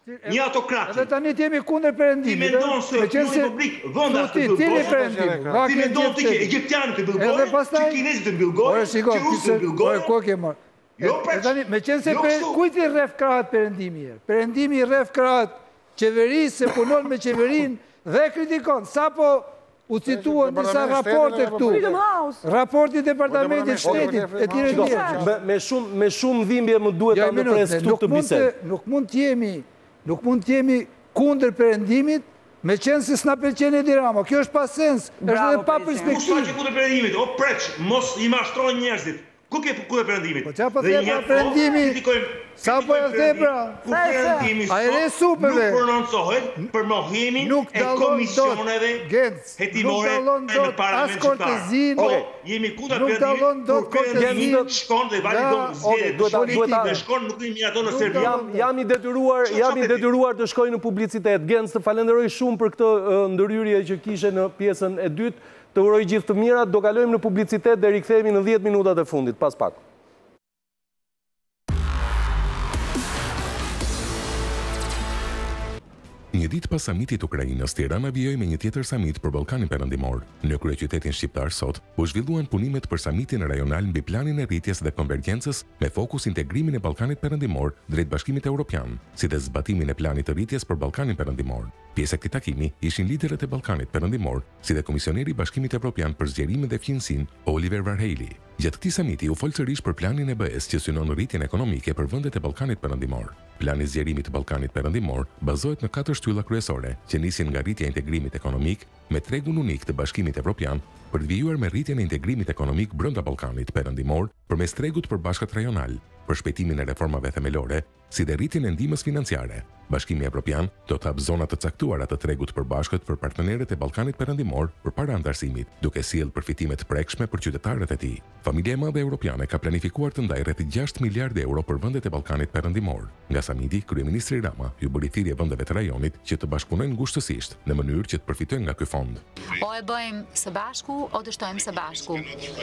S12: Një autokrat.
S9: Edhe tani t'jemi kundër perëndimit.
S12: Ti mendon se një republik vënda të bëllgojnë? Ti mendon të që egyptianë të bëllgojnë, që kinezit të bëllgojnë, që rusë të bëllgojnë? Jo, preq,
S9: me qenë se
S12: jo kështu.
S9: kujti rref krahat perëndimi e? Perëndimi rref krahat qeverisë se punon me qeverin dhe kritikon. Sa po u cituan disa raporte këtu. Raporti Departamentit Shtetit e tjere tjere.
S4: Me shumë dhimbje më duhet ta në pres këtu të bisedë.
S9: Nuk mund t'jemi Nuk mund t'jemi kundër perëndimit me qenë se s'na pëlqen Edi Rama. Kjo është pa sens, është edhe pa perspektivë.
S12: Ku sa që kundër perëndimit, o preq, mos i mashtrojnë njerëzit. Ku ke kundër perëndimit?
S9: Po qa po the pra perëndimi? Sa po e the pra?
S12: Ku perëndimi sot nuk prononcohet për mohimin e komisioneve hetimore e në parlament qytetar. Po, jemi kundër perëndimit, kur perëndimi shkon dhe vali do zgjedhjet politike dhe shkon nuk i miraton në Serbi.
S4: Jam i detyruar, jam i detyruar të shkoj në publicitet. Gens, të falenderoj shumë për këtë ndërhyrje që kishe në pjesën e dytë. Të uroj gjithë të mirat, do kalojmë në publicitet dhe rikthehemi në dhjetë minutat e fundit, pas pak.
S1: Një ditë pas samitit Ukrainës, Tirana vijoi me një tjetër samit për Ballkanin Perëndimor. Në kryeqytetin shqiptar sot u zhvilluan punimet për samitin rajonal mbi planin e rritjes dhe konvergjencës me fokus integrimin e Ballkanit Perëndimor drejt Bashkimit Evropian, si dhe zbatimin e planit të rritjes për Ballkanin Perëndimor. Pjesë e këtij takimi ishin liderët e Ballkanit Perëndimor, si dhe komisioneri i Bashkimit Evropian për zgjerimin dhe fqinjësinë, Oliver Varhelyi. Gjatë këtij samiti u fol sërish për planin e B E S që synon rritjen ekonomike për vendet e Ballkanit Perëndimor. Plani i zgjerimit të Ballkanit Perëndimor bazohet në katër shtylla kryesore, që nisin nga rritja e integrimit ekonomik me tregun unik të Bashkimit Evropian për të vijuar me rritjen e integrimit ekonomik brenda Ballkanit Perëndimor përmes tregut përbashkët rajonal, për shpejtimin e reformave themelore, si dhe rritjen e ndihmës financiare. Bashkimi Evropian do të hap zona të caktuara të tregut përbashkët për partnerët e Ballkanit Perëndimor përpara antarësimit, duke sjellë përfitime të prekshme për qytetarët e tij. Familja e madhe europiane ka planifikuar të ndajë rreth gjashtë miliardë euro për vendet e Ballkanit Perëndimor. Nga samiti, kryeministri Rama ju bëri thirrje vendeve të rajonit që të bashkëpunojnë ngushësisht në mënyrë që të përfitojnë nga ky fond.
S13: O e bëjmë së bashku, o dështojmë së bashku.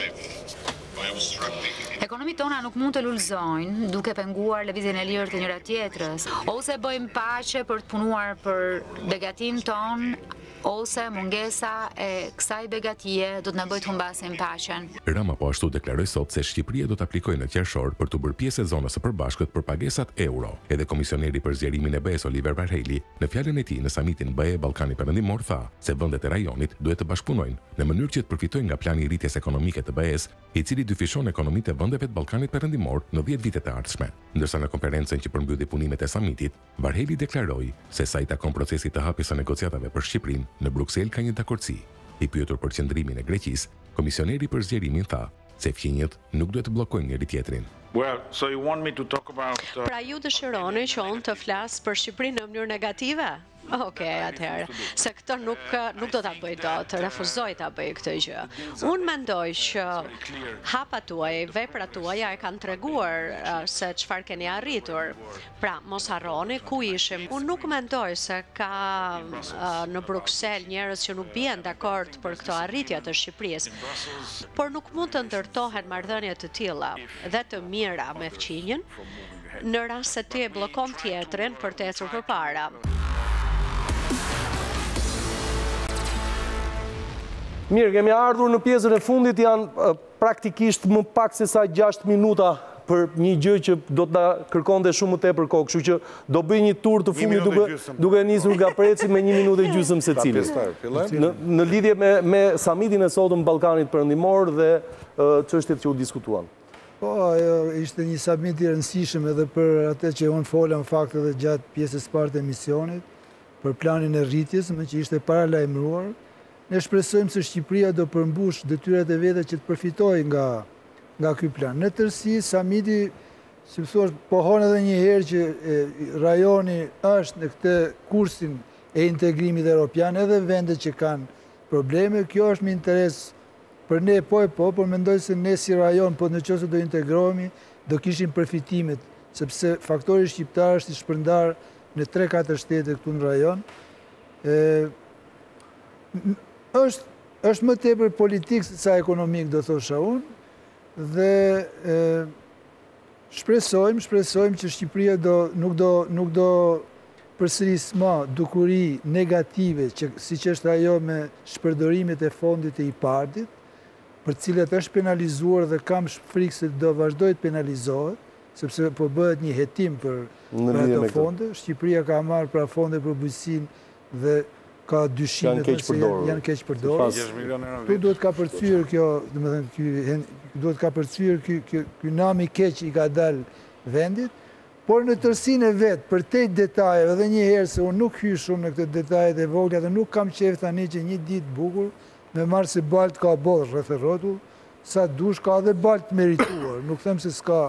S13: Ekonomit tona nuk mund të lullzojnë duke penguar lëvizjen e lirë të njëra tjetrës, ose bëjmë paqe për të punuar për begatin ton, ose mungesa e kësaj begatie do të na bëjë të humbasim paqen.
S1: Rama po ashtu deklaroi sot se Shqipëria do të aplikojë në qershor për të bërë pjesë e zonës së përbashkët për pagesat euro. Edhe komisioneri për zgjerimin e B E S Oliver Varhelyi në fjalën e tij në samitin B E Ballkani Perëndimor tha se vendet e rajonit duhet të bashkëpunojnë në mënyrë që të përfitojnë nga plani i rritjes ekonomike të B E S, i cili dyfishon ekonomitë e vendeve të Ballkanit Perëndimor në dhjetë vitet e ardhshme. Ndërsa në konferencën që përmbylli punimet e samitit, Varhelyi deklaroi se sa i takon procesit të hapjes së negociatave për Shqipërinë, në Bruksel ka një dakordsi. I pyetur për qëndrimin e Greqisë, komisioneri për zgjerimin tha se fqinjët nuk duhet të bllokojnë njëri tjetrin.
S14: Well, so you want me to talk about uh...
S15: Pra ju dëshironi që unë të flas për Shqipërinë në mënyrë negative? Okej, atëherë, se këtë nuk, nuk do ta bëj dot, refuzoj ta bëj këtë gjë. Unë mendoj që hapat tuaj, veprat tuaja e kanë treguar uh, se çfarë keni arritur. Pra, mos harroni ku ishim. Unë nuk mendoj se ka uh, në Bruksel njerëz që nuk bien dakord për këtë arritje të Shqipërisë. Por nuk mund të ndërtohen marrëdhënie të tilla dhe të mira me fqinjën në rast se ti e bllokon tjetrin për të ecur përpara.
S4: Mirë, kemi ardhur në pjesën e fundit, janë praktikisht më pak se sa gjashtë minuta për një gjë që do të kërkonte shumë më tepër kohë, kështu që do bëj një tur të fundit duke, duke nisur nga preci me një minutë e gjysmë secili. Në, në lidhje me, me samitin e sotëm Ballkanit Perëndimor dhe çështjet që u diskutuan.
S9: Po, ishte një samit i rëndësishëm edhe për atë që unë fola në fakt edhe gjatë pjesës parë të emisionit, për planin e rritjes, me që ishte paralajmëruar. Ne shpresojmë se Shqipëria do përmbush detyrat e vete që të përfitojë nga, nga ky plan. Në tërësi, samiti, si më thosh, pohon edhe një herë që e, rajoni është në këtë kursin e integrimit evropian, edhe vendet që kanë probleme. Kjo është me interes për ne po e po, por mendoj se ne si rajon, po në qoftë do integrohemi, do kishim përfitimet, sepse faktori shqiptar është i shpërndar në tre katër shtete këtu në rajon. E, është, është më tepër politik se sa ekonomik, do thosha unë, dhe e, shpresojmë, shpresojmë që Shqipëria do, nuk, do, nuk do përsërisma dukuri negative, si që është ajo me shpërdorimit e fondit e IPARD-it, për cilat është penalizuar dhe kam frikë se do vazhdoj të penalizohet, sepse po bëhet një hetim për ato fonde. Shqipëria ka marrë pra fonde për bujqësin dhe ka dyshimet se janë keq përdorur. Tu duhet ka përcyer kjo, domethënë duhet ka përcyer ky nami keq i ka dalë vendit, por në tërsinë e vet, për te detajeve, edhe një herë se unë nuk hyj shumë në këtë detajet e vogla dhe nuk kam qejf tani që një ditë bukur me marrë se balt ka bodh rreth e rrotull, sa dush ka edhe balt merituar, nuk them se s'ka.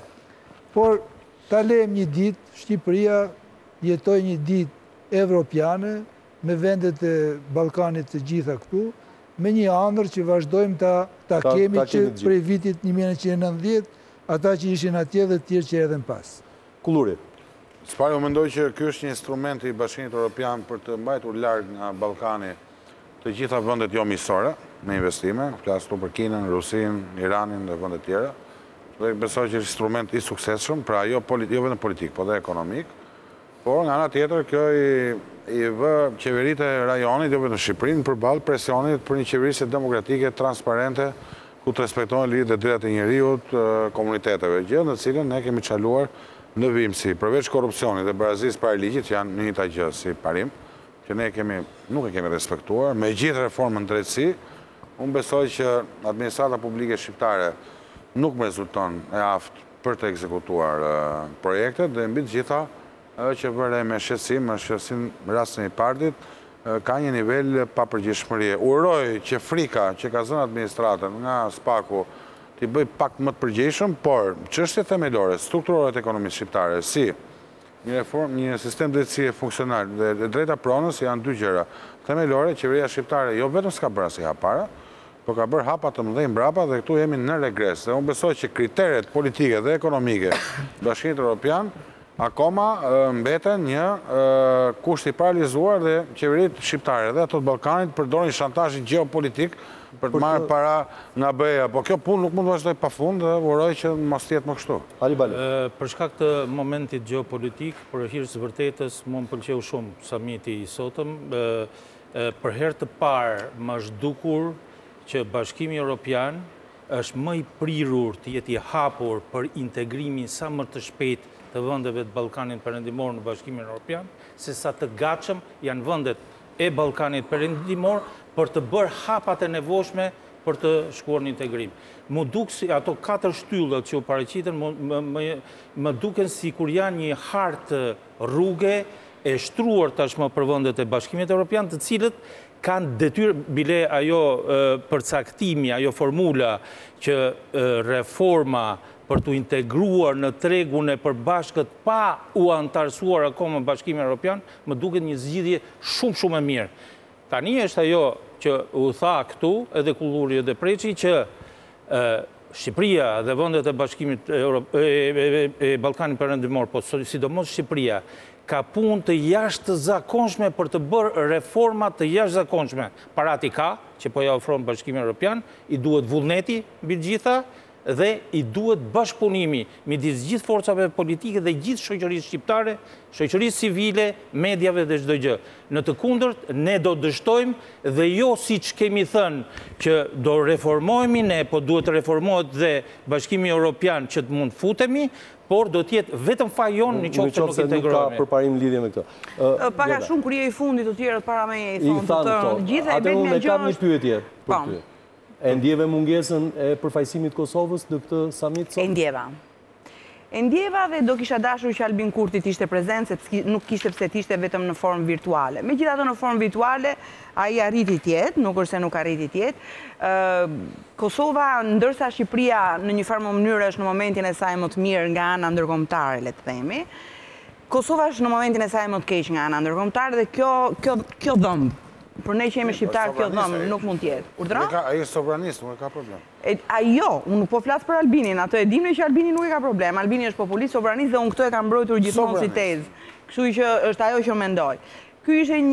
S9: Por ta lejmë një ditë, Shqipëria jetoj një ditë evropiane me vendet e Ballkanit të gjitha këtu, me një ëndër që vazhdojmë ta ta kemi që prej vitit një mijë e nëntëqind e nëntëdhjetë, ata që ishin atje dhe të tjerë që erdhen pas.
S4: Kulluri.
S7: S'pari, u mendoj që ky është një instrument i Bashkimit Evropian për të mbajtur larg nga Ballkani të gjitha vendet jo miqësore me investime, flas këtu për Kinën, Rusinë, Iranin dhe vende të tjera. Dhe besoj që është instrument i suksesshëm, pra jo jo vetëm politik, por edhe ekonomik. Por nga ana tjetër kjo i i vë qeveritë e rajonit, jo vetëm Shqipërinë, përballë presionit për një qeverisje demokratike, transparente, ku të respektohen lidhjet e drejtat e njerëzit, komuniteteve, gjë në të cilën ne kemi çaluar në vimësi, përveç korrupsionit dhe barazisë para ligjit, janë një njëjta gjë si parim, që ne kemi, nuk e kemi respektuar, me gjithë reformën drejtësi, unë besoj që administrata publike shqiptare nuk më rezulton e aftë për të ekzekutuar projektet, dhe mbi të gjitha që vëre me shqetësim, me shqetësim rastin e IPARD-it, ka një nivel papërgjithshmërie. Uroj që frika që ka zënë administratën nga Spaku t'i bëj pak më të përgjegjshëm, por çështjet themelore, strukturore të ekonomisë shqiptare, si një reform, një sistem drejtësie funksional dhe drejta pronës janë dy gjëra themelore. Qeveria shqiptare jo vetëm s'ka bërë asnjë hap para, por ka bërë hapa të mëdhenj mbrapa dhe këtu jemi në regres. Dhe unë besoj që kriteret politike dhe ekonomike Bashkimit Evropian akoma mbeten një kusht i paralizuar dhe qeveritë shqiptare dhe ato të Ballkanit përdorin shantazhin gjeopolitik për të marrë para nga B E A. Po kjo punë nuk mund të vazhdoj pafund dhe uroj që mos jetë më kështu.
S4: Ali Bali.
S8: Për shkak të momentit gjeopolitik, për hir të vërtetës, më pëlqeu shumë samiti i sotëm. Për herë të parë më është dukur që Bashkimi Evropian është më i prirur të jetë i hapur për integrimin sa më të shpejt të vendeve të Ballkanit Perëndimor në Bashkimin Evropian, se sa të gatshëm janë vendet e Ballkanit Perëndimor për të bërë hapat e nevojshme për të shkuar në integrim. Më duk si ato katër shtyllat që u paraqiten, më duken si kur janë një hartë rruge e shtruar tashmë për vendet e Bashkimit Evropian, të cilët kanë detyrë, bile ajo përcaktimi, ajo formula që reforma për të integruar në tregun e përbashkët pa u antarësuar akoma Bashkimi Evropian, më duket një zgjidhje shumë shumë e mirë. Tani është ajo që u tha këtu, edhe Kulluri edhe Preçi, që Shqipëria dhe vendet e Bashkimit e Ballkanit Perëndimor, po sidomos Shqipëria, ka punë të jashtëzakonshme për të bërë reforma të jashtëzakonshme. Parati ka, që po ja ofron Bashkimi Evropian, i duhet vullneti mbi të gjitha, dhe i duhet bashkëpunimi midis gjithë forcave politike dhe gjithë shoqërisë shqiptare, shoqërisë civile, mediave dhe çdo gjë. Në të kundërt, ne do dështojmë dhe jo siç kemi thënë që do reformohemi ne, po duhet të reformohet dhe Bashkimi Evropian që të mund futemi, por do t'jetë vetëm fajon në qoftë që nuk integrohemi.
S4: Nuk ka përparim lidhje me këtë.
S10: Paka shumë kur je i fundit të tjerët para meje i thonë të tërë. Gjitha e
S4: vetë
S10: një gjë
S4: kam një pyetje për ty. E ndjeve mungesën e përfaqësimit Kosovës në këtë samit sot?
S10: E ndjeva. E ndjeva dhe do kisha dashur që Albin Kurti t'ishte prezent, se nuk kishte pse t'ishte vetëm në formë virtuale. Megjithatë në formë virtuale, ai arriti tjetë, nuk është se nuk arriti tjetë. Kosova, ndërsa Shqipëria në një farë mënyrë është në momentin e saj më të mirë nga ana ndërkombëtare, le të themi, Kosova është në momentin e saj më të keq nga ana ndërkombëtare dhe kjo kjo kjo dhëmb. Për ne që jemi shqiptarë, kjo dhëmë nuk mund tjetë. Urdra?
S7: Ai është sovranist, nuk e ka problem.
S10: A jo, unë nuk po flasë për Albinin, ato e dimne që Albini nuk e ka problem. Albini është populist, sovranist dhe unë këto e kam mbrojtur gjithmonë si tezë. Kështu që është ajo që mendoj. Ky ishte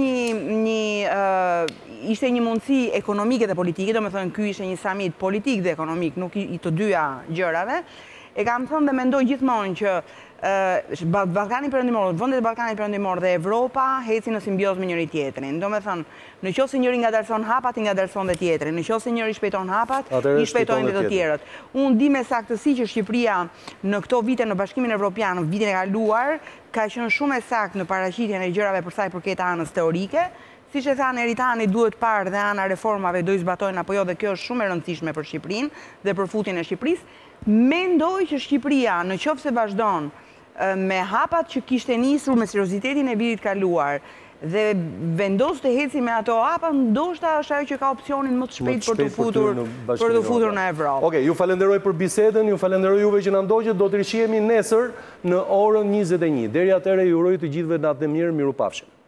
S10: një ishte një mundësi ekonomike dhe politike, do me thënë ky ishte një samit politik dhe ekonomik, nuk i të dyja gjërave, E kam thënë dhe mendoj gjithmonë që Ballkani Perëndimor, vendet e Ballkanit Perëndimor dhe Evropa hecin në simbiozë me njëri tjetrin. Do me thënë, në qoftë se njëri ngadalson hapat, i ngadalson dhe tjetrin. Në qoftë se njëri shpejton hapat, i shpejtojnë dhe të tjerët. Unë di me saktësi që Shqipëria në këto vite në Bashkimin Evropian, në vitin e kaluar, ka qenë shumë e saktë në paraqitjen e gjërave për sa i përket anës teorike. Siç e thanë Eritani, duhet parë dhe ana reformave do i zbatojnë apo jo, dhe kjo është shumë e rëndësishme për Shqipërinë dhe për futjen e Shqipërisë. Mendoj që Shqipëria, në qoftë se vazhdon me hapat që kishte nisur me seriozitetin e vitit kaluar dhe vendos të heci me ato hapa, ndoshta është ajo që ka opsionin më të shpejt për të futur për të futur në Evropë.
S4: Okej, ju falenderoj për bisedën, ju falenderoj juve që na ndoqët, do të rishihemi nesër në orën njëzet e një. Deri atëherë ju uroj të gjithëve natë e mirë, mirupafshim.